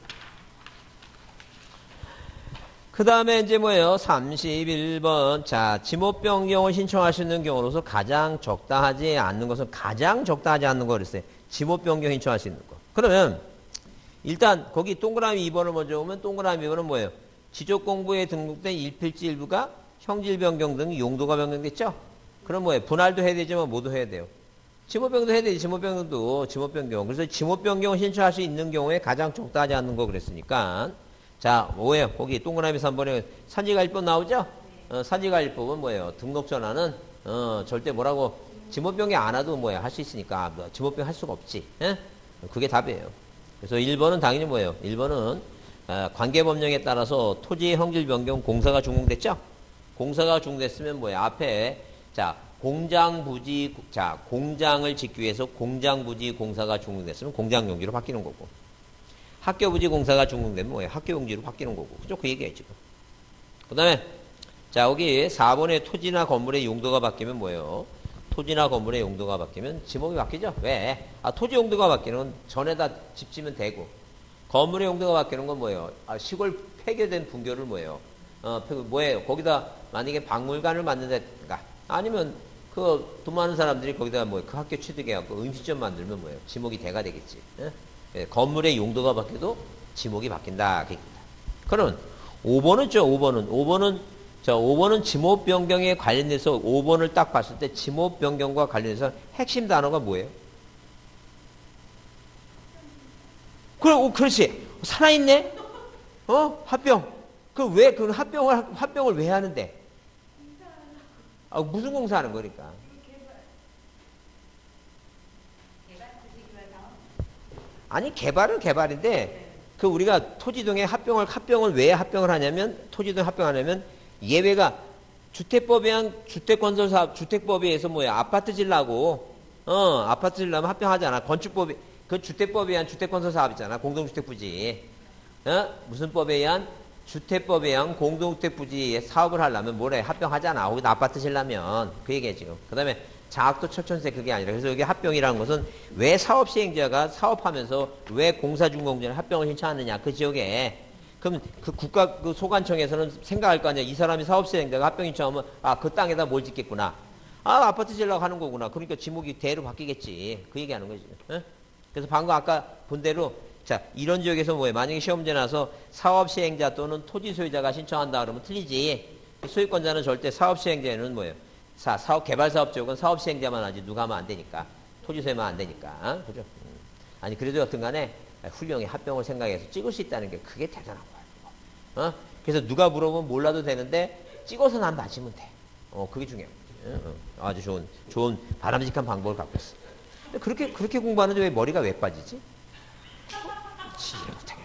Speaker 1: 그 다음에 이제 뭐예요? 31번. 자, 지목 변경을 신청할 수 있는 경우로서 가장 적당하지 않는 것은 가장 적당하지 않는 거 그랬어요. 지목 변경 신청할 수 있는 거. 그러면 일단 거기 동그라미 2번을 먼저 오면 동그라미 2번은 뭐예요? 지적공부에 등록된 일필지 일부가 형질 변경 등 용도가 변경됐죠? 그럼 뭐예요? 분할도 해야 되지만 뭐도 해야 돼요? 지목 변경도 해야 되지. 지목 변경도 지목 변경. 그래서 지목 변경을 신청할 수 있는 경우에 가장 적당하지 않는 거 그랬으니까. 자, 뭐예요? 거기 동그라미 3번에 산지관리법 나오죠? 산지관리법은 뭐예요? 등록 전환은 절대 뭐라고 지목 변경 안 해도 뭐예요? 할 수 있으니까 지목 변경 할 수가 없지. 예? 그게 답이에요. 그래서 1번은 당연히 뭐예요? 1번은 관계법령에 따라서 토지의 형질 변경 공사가 준공됐죠? 공사가 준공됐으면 뭐예요? 앞에 자 공장 부지 자 공장을 짓기 위해서 공장 부지 공사가 준공됐으면 공장 용지로 바뀌는 거고 학교 부지 공사가 준공되면 뭐예요? 학교 용지로 바뀌는 거고 그죠? 그 얘기예요 지금. 그다음에 자 여기 4번에 토지나 건물의 용도가 바뀌면 뭐예요? 토지나 건물의 용도가 바뀌면 지목이 바뀌죠? 왜? 토지 용도가 바뀌는 건 전에다 집 지면 되고 건물의 용도가 바뀌는 건 뭐예요? 시골 폐교된 분교를 뭐예요? 뭐예요? 거기다 만약에 박물관을 만든다든가 아니면 그 돈 많은 사람들이 거기다 뭐 그 학교 취득해갖고 음식점 만들면 뭐예요? 지목이 대가 되겠지. 예? 건물의 용도가 바뀌어도 지목이 바뀐다. 그러면 5번은 죠. 5번은 지목 변경에 관련돼서 5번을 딱 봤을 때 지목 변경과 관련해서 핵심 단어가 뭐예요? 그렇지. 살아있네? 합병. 그 합병을 왜 하는데? 무슨 공사하는 거니까? 아니, 개발은 개발인데, 우리가 토지동에 합병을 왜 합병을 하냐면, 토지동 합병하냐면, 예외가 주택법에 의한 주택건설사업, 주택법에 의해서 뭐야, 아파트 질라고, 아파트 질라면 합병하잖아. 건축법에, 그 주택법에 의한 주택건설사업 있잖아. 공동주택 부지. 무슨 법에 의한? 주택법에 의한 공동주택 부지 사업을 하려면 뭐래? 합병하잖아. 거기다 아파트 질라면. 그 얘기야, 지금. 그 다음에 장학도 철천세 그게 아니라. 그래서 여기 합병이라는 것은 왜 사업 시행자가 사업하면서 왜 공사준공전에 합병을 신청하느냐. 그 지역에. 그럼 그 국가 그 소관청에서는 생각할 거 아니야. 이 사람이 사업 시행자가 합병 신청하면 그 땅에다 뭘 짓겠구나. 아파트 질라고 하는 거구나. 그러니까 지목이 대로 바뀌겠지. 그 얘기하는 거지. 그래서 방금 아까 본 대로 자, 이런 지역에서 뭐예요? 만약에 시험 문제 나서 사업 시행자 또는 토지 소유자가 신청한다 그러면 틀리지. 소유권자는 절대 사업 시행자는 뭐예요? 사업 개발 사업 지역은 사업 시행자만 하지 누가 하면 안 되니까. 토지 소유만 안 되니까. 그죠? 아니 그래도 여튼 간에 훌륭히 합병을 생각해서 찍을 수 있다는 게 그게 대단한 거야. 그래서 누가 물어보면 몰라도 되는데 찍어서 난 맞으면 돼. 그게 중요해. 아주 좋은 바람직한 방법을 갖고 있어. 근데 그렇게 공부하는데 왜 머리가 왜 빠지지? 지혜 못하겠네.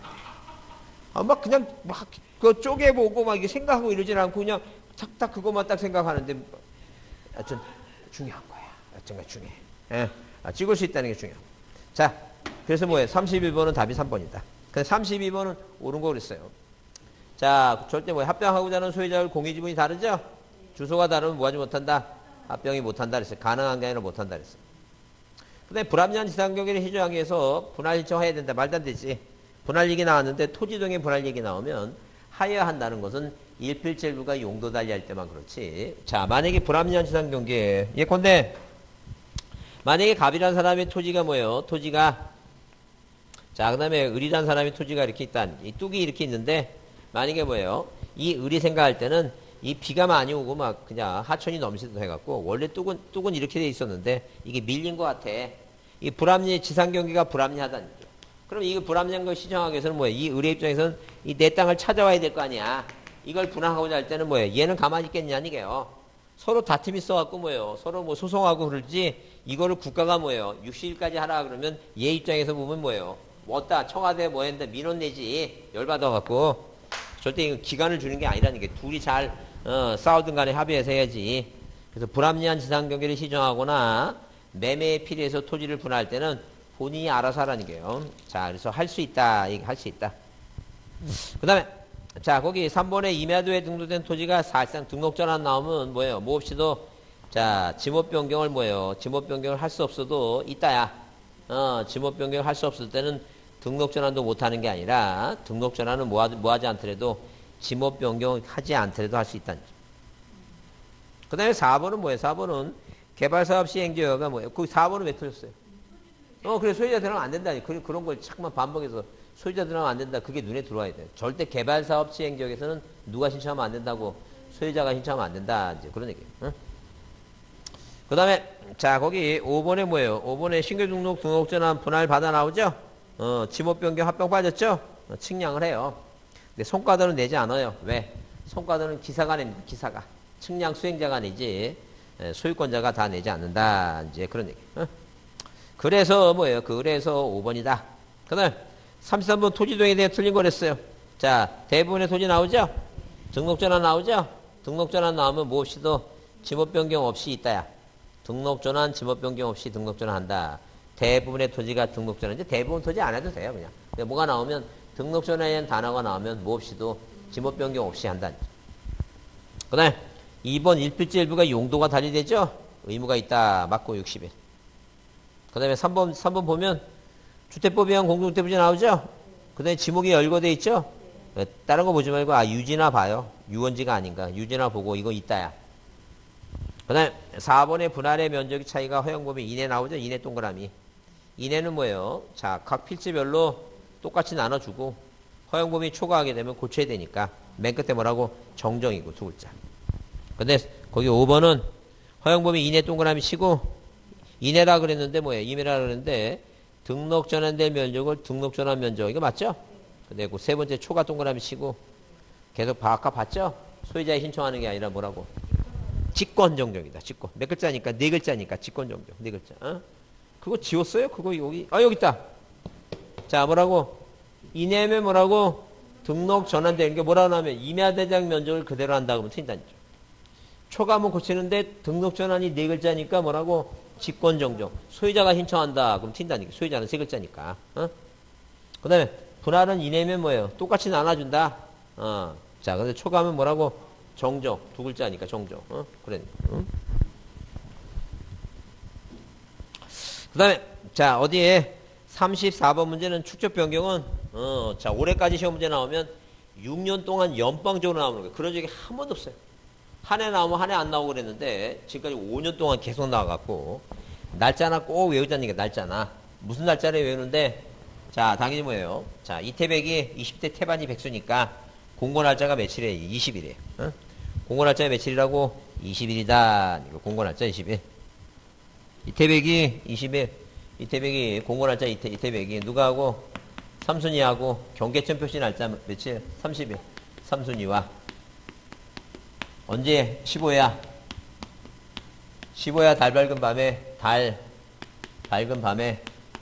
Speaker 1: 막 그냥 그 쪼개보고 막 이게 생각하고 이러진 않고 그냥 딱 그것만 딱 생각하는데 하여튼 중요한 거야. 어쩐가 중요해. 찍을 수 있다는 게 중요해. 자, 그래서 뭐예요? 31번은 답이 3번이다. 근데 32번은 옳은 거 그랬어요. 자, 절대 뭐예요? 합병하고자 하는 소유자의 공유지분이 다르죠? 주소가 다르면 뭐하지 못한다? 합병이 못한다 그랬어요. 가능한 게 아니라 못한다 그랬어요. 근데 불합리한 지상경계를 해소하기 위해서 분할 신청해야 된다. 말도 안 되지. 분할 얘기 나왔는데 토지동의 분할 얘기 나오면 하여야 한다는 것은 일필질부가 용도 달리할 때만 그렇지. 자, 만약에 불합리한 지상경계 예컨대 만약에 갑이라는 사람의 토지가 뭐예요? 토지가 자, 그 다음에 을이라는 사람의 토지가 이렇게 있다. 이 뚝이 이렇게 있는데 만약에 뭐예요? 이 을이 생각할 때는 이 비가 많이 오고 막 그냥 하천이 넘치도 해갖고 원래 뚝은 이렇게 돼 있었는데 이게 밀린 것 같아. 이 불합리 지상경계가 불합리하다는 거죠. 그럼 이거 불합리한 걸 시정하기 위해서는 뭐야? 이 을의 입장에서는 이 내 땅을 찾아와야 될 거 아니야. 이걸 분할하고자 할 때는 뭐예요? 얘는 가만히 있겠냐는 게요. 서로 다툼이 있어갖고 뭐예요? 서로 뭐 소송하고 그러지. 이거를 국가가 뭐예요? 60일까지 하라 그러면 얘 입장에서 보면 뭐예요? 뭐다 청와대 뭐 했는데 민원 내지 열받아갖고 절대 이거 기간을 주는 게 아니라는 게 둘이 잘 싸우든 간에 합의해서 해야지. 그래서 불합리한 지상경계를 시정하거나 매매에 필요해서 토지를 분할할 때는 본인이 알아서 하라는 게요. 자, 그래서 할 수 있다. 이게 할 수 있다. 그 다음에 자, 거기 3번에 임야도에 등록된 토지가 사실상 등록 전환 나오면 뭐예요? 뭐 없이도 자, 지목 변경을 뭐예요? 지목 변경을 할 수 없어도 있다야. 지목 변경을 할 수 없을 때는 등록 전환도 못 하는 게 아니라 등록 전환은 뭐 하지 않더라도 지목 변경하지 않더라도 할 수 있다는 거죠. 그 다음에 4번은 뭐예요? 4번은 개발사업 시행자가 뭐예요? 그 4번은 왜 틀렸어요? 그래, 소유자 들어가면 안 된다니. 그런 걸 자꾸만 반복해서 소유자 들어가면 안 된다. 그게 눈에 들어와야 돼. 절대 개발사업 시행지역에서는 누가 신청하면 안 된다고 소유자가 신청하면 안 된다. 이제 그런 얘기예요. 응? 그 다음에 자 거기 5번에 뭐예요? 5번에 신규 등록전환 분할 받아 나오죠? 지목 변경 합병 빠졌죠? 측량을 해요. 근데 손과도는 내지 않아요. 왜? 손과도는 기사가 냅니다. 기사가. 측량 수행자가 내지 소유권자가 다 내지 않는다. 이제 그런 얘기. 그래서 뭐예요? 그래서 5번이다. 그 다음 33번 토지동에 대해 틀린 거랬어요. 자 대부분의 토지 나오죠? 등록전환 나오죠? 등록전환 나오면 무엇이도 지목 변경 없이 있다야. 등록전환, 지목 변경 없이 등록전환 한다. 대부분의 토지가 등록전환. 이제 대부분 토지 안 해도 돼요, 그냥. 근데 뭐가 나오면 등록전환이라는 단어가 나오면 무엇이도 지목 변경 없이 한다. 그 다음에 2번 일필지 일부가 용도가 달리되죠? 의무가 있다. 맞고 60일. 그 다음에 3번 보면 주택법에 의한 공동주택부지 나오죠? 그 다음에 지목이 열거돼 있죠? 다른 거 보지 말고 유지나 봐요. 유원지가 아닌가. 유지나 보고 이거 있다야. 그 다음에 4번의 분할의 면적의 차이가 허용범위 이내 나오죠? 이내 동그라미. 이내는 뭐예요? 자, 각 필지별로 똑같이 나눠주고 허용범위 초과하게 되면 고쳐야 되니까 맨 끝에 뭐라고? 정정이고 두 글자. 근데 거기 5번은 허용범위 이내 동그라미 치고 이내라 그랬는데 뭐예요? 이내라 그랬는데 등록 전환될 면적을 등록 전환 면적 이거 맞죠? 근데 그 세 번째 초과 동그라미 치고 계속 아까 봤죠? 소유자에 신청하는 게 아니라 뭐라고? 직권정정이다. 직권. 몇 글자니까? 네 글자니까 직권정정. 네 글자. 그거 지웠어요? 그거 여기 여기 있다. 자 뭐라고? 이내면 뭐라고? 등록 전환되는 게 뭐라고 하면 임야대장 면적을 그대로 한다 그러면 틀린다니죠. 초과하면 고치는데 등록 전환이 네 글자니까 뭐라고? 직권정정. 소유자가 신청한다 그럼 틀린다니까. 소유자는 세 글자니까. 그 다음에 분할은 이내면 뭐예요? 똑같이 나눠준다. 자 근데 초과하면 뭐라고? 정정. 두 글자니까 정정. 그래. 그 다음에 자 어디에 34번 문제는 축적 변경은 자 올해까지 시험 문제 나오면 6년 동안 연방적으로 나오는 거예요. 그런 적이 한 번도 없어요. 한 해 나오면 한 해 안 나오고 그랬는데 지금까지 5년 동안 계속 나와갖고 날짜나 꼭 외우자는 게 날짜나 무슨 날짜를 외우는데 자 당연히 뭐예요? 자 이태백이 20대 태반이 백수니까 공고 날짜가 며칠이에요? 20일이에요. 공고 날짜가 며칠이라고? 20일이다. 이거 공고 날짜 20일. 이태백이 20일. 이태백이 공고 날짜 이태백이 누가 하고? 삼순이하고 경계천 표시 날짜 며칠? 30일. 삼순이와 언제? 15야. 15야 달 밝은 밤에 달 밝은 밤에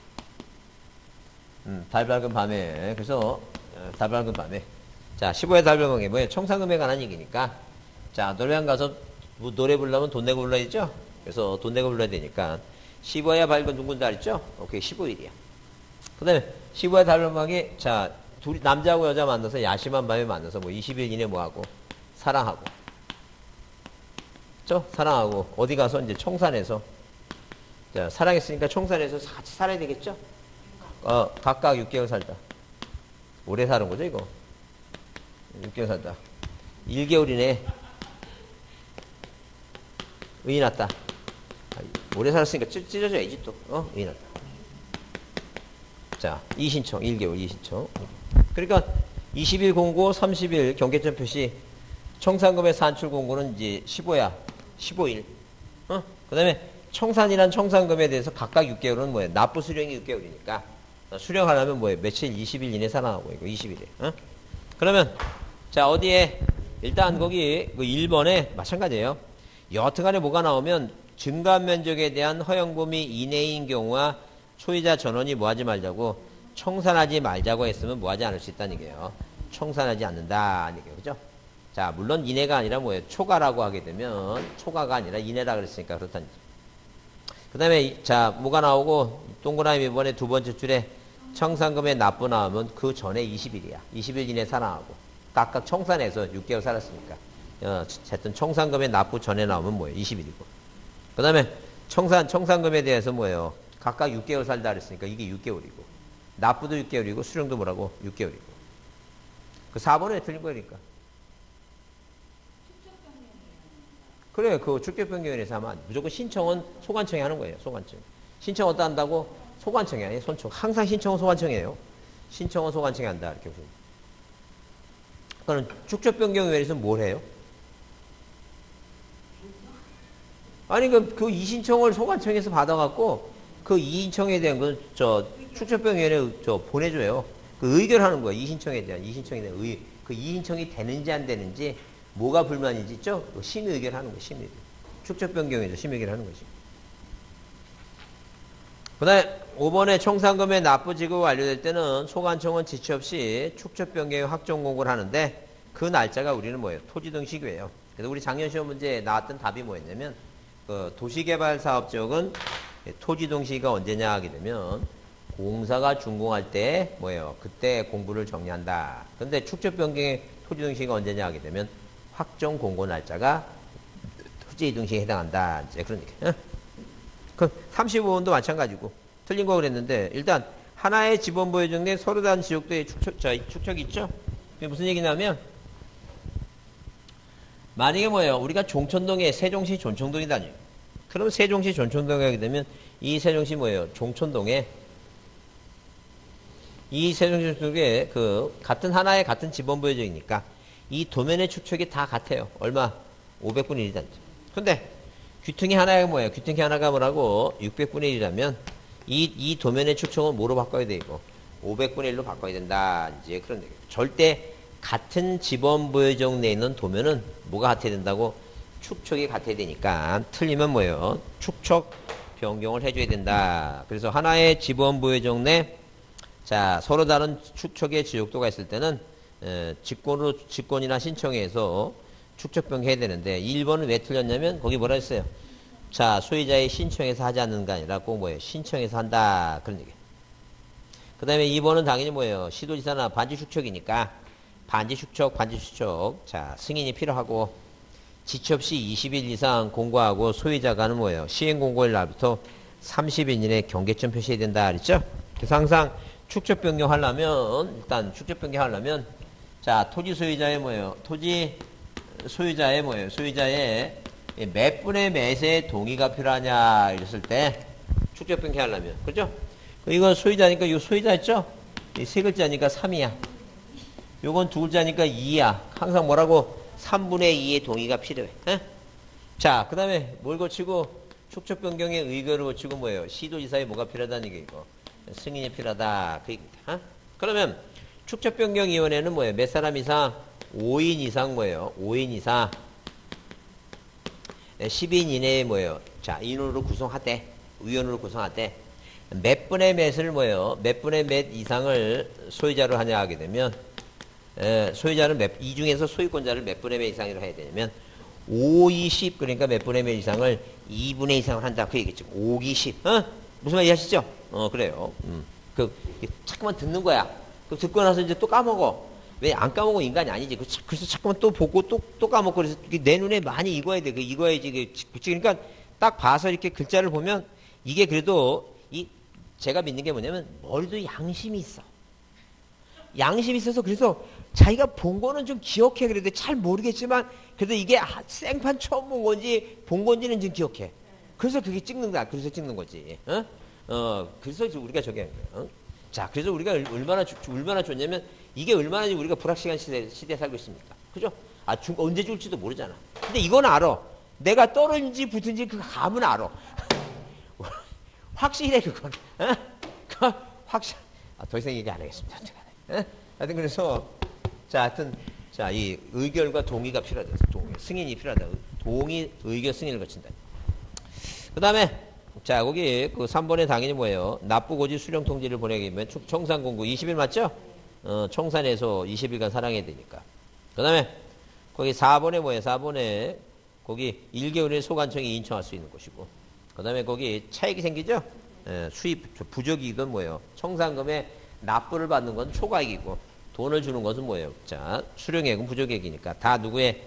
Speaker 1: 달 밝은 밤에 그래서 달 밝은 밤에 자 15야 달 밝은 밤에 뭐예요? 청산금에 관한 얘기니까 자 노래방 가서 뭐 노래 부르려면 돈 내고 불러야죠. 그래서 돈 내고 불러야 되니까 15야 밝은 둥근 달 있죠? 오케이 15일이야. 그 다음에 15야 달 밝은 밤에 자 둘이 남자하고 여자 만나서 야심한 밤에 만나서 뭐 20일 이내 뭐하고 사랑하고 그렇죠? 사랑하고 어디 가서 이제 청산해서 자 사랑했으니까 청산해서 같이 살아야 되겠죠? 각각 6개월 살다. 오래 사는 거죠 이거. 6개월 살다. 1개월이네. 의이 났다. 오래 살았으니까 찢어져야지 또. 의이 났다. 자, 이신청 1개월 이신청. 그러니까 20일 공고 30일 경계점 표시 청산금의 산출 공고는 이제 15야. 15일. 그 다음에 청산이란 청산금에 대해서 각각 6개월은 뭐예요? 납부 수령이 6개월이니까. 수령하려면 뭐예요? 며칠 20일 이내 살아나고 이거 20일에. 그러면 자 어디에 일단 거기 그 1번에 마찬가지예요. 여하튼간에 뭐가 나오면 증감 면적에 대한 허용 범위 이내인 경우와 소유자 전원이 뭐하지 말자고 청산하지 말자고 했으면 뭐하지 않을 수 있다는 얘기예요. 청산하지 않는다는 얘기예요. 그죠? 자 물론 이내가 아니라 뭐예요? 초과라고 하게 되면 초과가 아니라 이내라 그랬으니까 그렇다는 얘기죠. 그 다음에 자 뭐가 나오고 동그라미 이번에 두 번째 줄에 청산금의 납부 나오면 그 전에 20일이야. 20일 이내 살아나고 각각 청산해서 6개월 살았으니까 어쨌든 청산금의 납부 전에 나오면 뭐예요? 20일이고 그 다음에 청산금에 대해서 뭐예요? 각각 6개월 살다 그랬으니까 이게 6개월이고 납부도 6개월이고 수령도 뭐라고? 6개월이고 그 4번에 틀린 거니까 그래 그 축적변경위원회에서 하면 무조건 신청은 소관청이 하는 거예요. 소관청 신청 어디다 한다고? 소관청이 아니에요. 손청 항상 신청은 소관청이에요. 신청은 소관청이 한다. 이렇게 보시면. 그럼 축적변경위원회에서 뭘 해요? 아니 그 이신청을 소관청에서 받아갖고 그 이신청에 대한 건 축적변경위원회 보내줘요. 그 의결하는 거예요. 이신청에 대한 그 이신청이 되는지 안 되는지 뭐가 불만인지 있죠? 심의 의결하는 거예요. 심의 의결. 축적변경위에서 심의 의결하는 거지. 그다음에 5번에 청산금의 납부 지급 완료될 때는 소관청은 지체 없이 축적변경의 확정 공고를 하는데 그 날짜가 우리는 뭐예요? 토지 등식이에요. 그래서 우리 작년 시험 문제에 나왔던 답이 뭐였냐면 그 도시개발사업지역은 토지 등식이 언제냐 하게 되면 공사가 준공할 때 뭐예요? 그때 공부를 정리한다. 근데 축적변경의 토지 등식이 언제냐 하게 되면 확정 공고 날짜가 토지 등식에 해당한다. 이제 그런 얘기. 그 35번도 마찬가지고 틀린 거 그랬는데 일단 하나의 지번보유정 내 서로 다른 지역도의 축척이 있죠. 그게 무슨 얘기냐면 만약에 뭐예요? 우리가 종천동에 세종시 존청동이다니. 그럼 세종시 존청동에 하게 되면 이 세종시 뭐예요? 종천동에 이 세종시 존청동에 그 같은 하나의 같은 지번보유정이니까 이 도면의 축척이 다 같아요. 얼마? 500분의 1이다. 근데 귀퉁이 하나가 뭐예요? 귀퉁이 하나가 뭐라고? 600분의 1이라면 이 도면의 축척은 뭐로 바꿔야 되고 500분의 1로 바꿔야 된다. 이제 그런 얘기예요. 절대 같은 지번보유정 내에 있는 도면은 뭐가 같아야 된다고? 축척이 같아야 되니까 틀리면 뭐예요? 축척 변경을 해줘야 된다. 그래서 하나의 지번보유정 내 자 서로 다른 축척의 지역도가 있을 때는 직권이나 신청해서 축척 변경해야 되는데 1번은 왜 틀렸냐면 거기 뭐라 했어요? 자 소유자의 신청해서 하지 않는 게 아니라 꼭 뭐예요? 신청해서 한다. 그런 얘기. 그 다음에 2번은 당연히 뭐예요? 시도지사나 반지축척이니까 반지축척 자 승인이 필요하고 지체 없이 20일 이상 공고하고 소유자가 는 뭐예요? 시행공고일 날부터 30일 이내에 경계점 표시해야 된다. 그랬죠? 그래서 항상 축척 변경하려면 일단 축척 변경하려면 자 토지 소유자의 뭐예요? 토지 소유자의 뭐예요? 소유자의 몇 분의 몇의 동의가 필요하냐 이랬을 때 축적 변경하려면 그죠? 이건 소유자니까 이 소유자 있죠? 이 세 글자니까 3이야. 요건 두 글자니까 2야. 항상 뭐라고? 3분의 2의 동의가 필요해. 에? 자, 그 다음에 뭘 거치고 축적 변경의 의결을 거치고 뭐예요? 시도지사에 뭐가 필요하다는 얘기고 승인이 필요하다. 그 얘기입니다. 그러면 축적 변경위원회는 뭐예요? 몇 사람 이상? 5인 이상 뭐예요? 5인 이상 10인 이내에 뭐예요? 자, 인원으로 구성하되 의원으로 구성하되 몇 분의 몇을 뭐예요? 몇 분의 몇 이상을 소유자로 하냐 하게 되면 소유자는 이 중에서 소유권자를 몇 분의 몇 이상으로 해야 되냐면 5, 20 그러니까 몇 분의 몇 이상을 2분의 이상을 한다. 그 얘기죠. 5, 20 무슨 말 이해하시죠? 그래요. 자꾸만 듣는 거야. 그 듣고 나서 이제 또 까먹어. 왜 안 까먹어? 인간이 아니지. 그래서 자꾸만 또 보고 또 까먹고 그래서 내 눈에 많이 익어야 돼. 익어야지. 그러니까 딱 봐서 이렇게 글자를 보면 이게 그래도 제가 믿는 게 뭐냐면 머리도 양심이 있어. 양심이 있어서 그래서 자기가 본 거는 좀 기억해. 그래도 잘 모르겠지만 그래도 이게 생판 처음 본 건지는 좀 기억해. 그래서 그게 찍는 거야. 그래서 찍는 거지. 그래서 우리가 저기 한 거야. 자, 그래서 우리가 얼마나 좋냐면 이게 얼마나 우리가 불확실한 시대에 살고 있습니까? 그죠? 언제 죽을지도 모르잖아. 근데 이건 알아. 내가 떨어진지 붙은지 그 감은 알아. 확실해, 그건. 확실. 더 이상 얘기 안 하겠습니다. 하여튼 그래서 자, 이 의결과 동의가 필요하다. 승인이 필요하다. 동의, 의결, 승인을 거친다. 그 다음에 자, 거기 그 3번에 당연히 뭐예요? 납부고지 수령 통지를 보내기 위해 청산공고 20일 맞죠? 청산해서 20일간 사랑해야 되니까. 그 다음에 거기 4번에 뭐예요? 4번에 거기 1개월에 소관청이 인청할 수 있는 곳이고. 그 다음에 거기 차익이 생기죠? 수입 부족이건 뭐예요? 청산금에 납부를 받는 건 초과액이고 돈을 주는 것은 뭐예요? 자, 수령액은 부족액이니까 다 누구의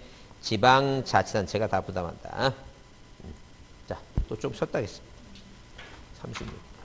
Speaker 1: 지방자치단체가 다 부담한다. 자, 또 좀 쉬었다 하겠습니다. 36.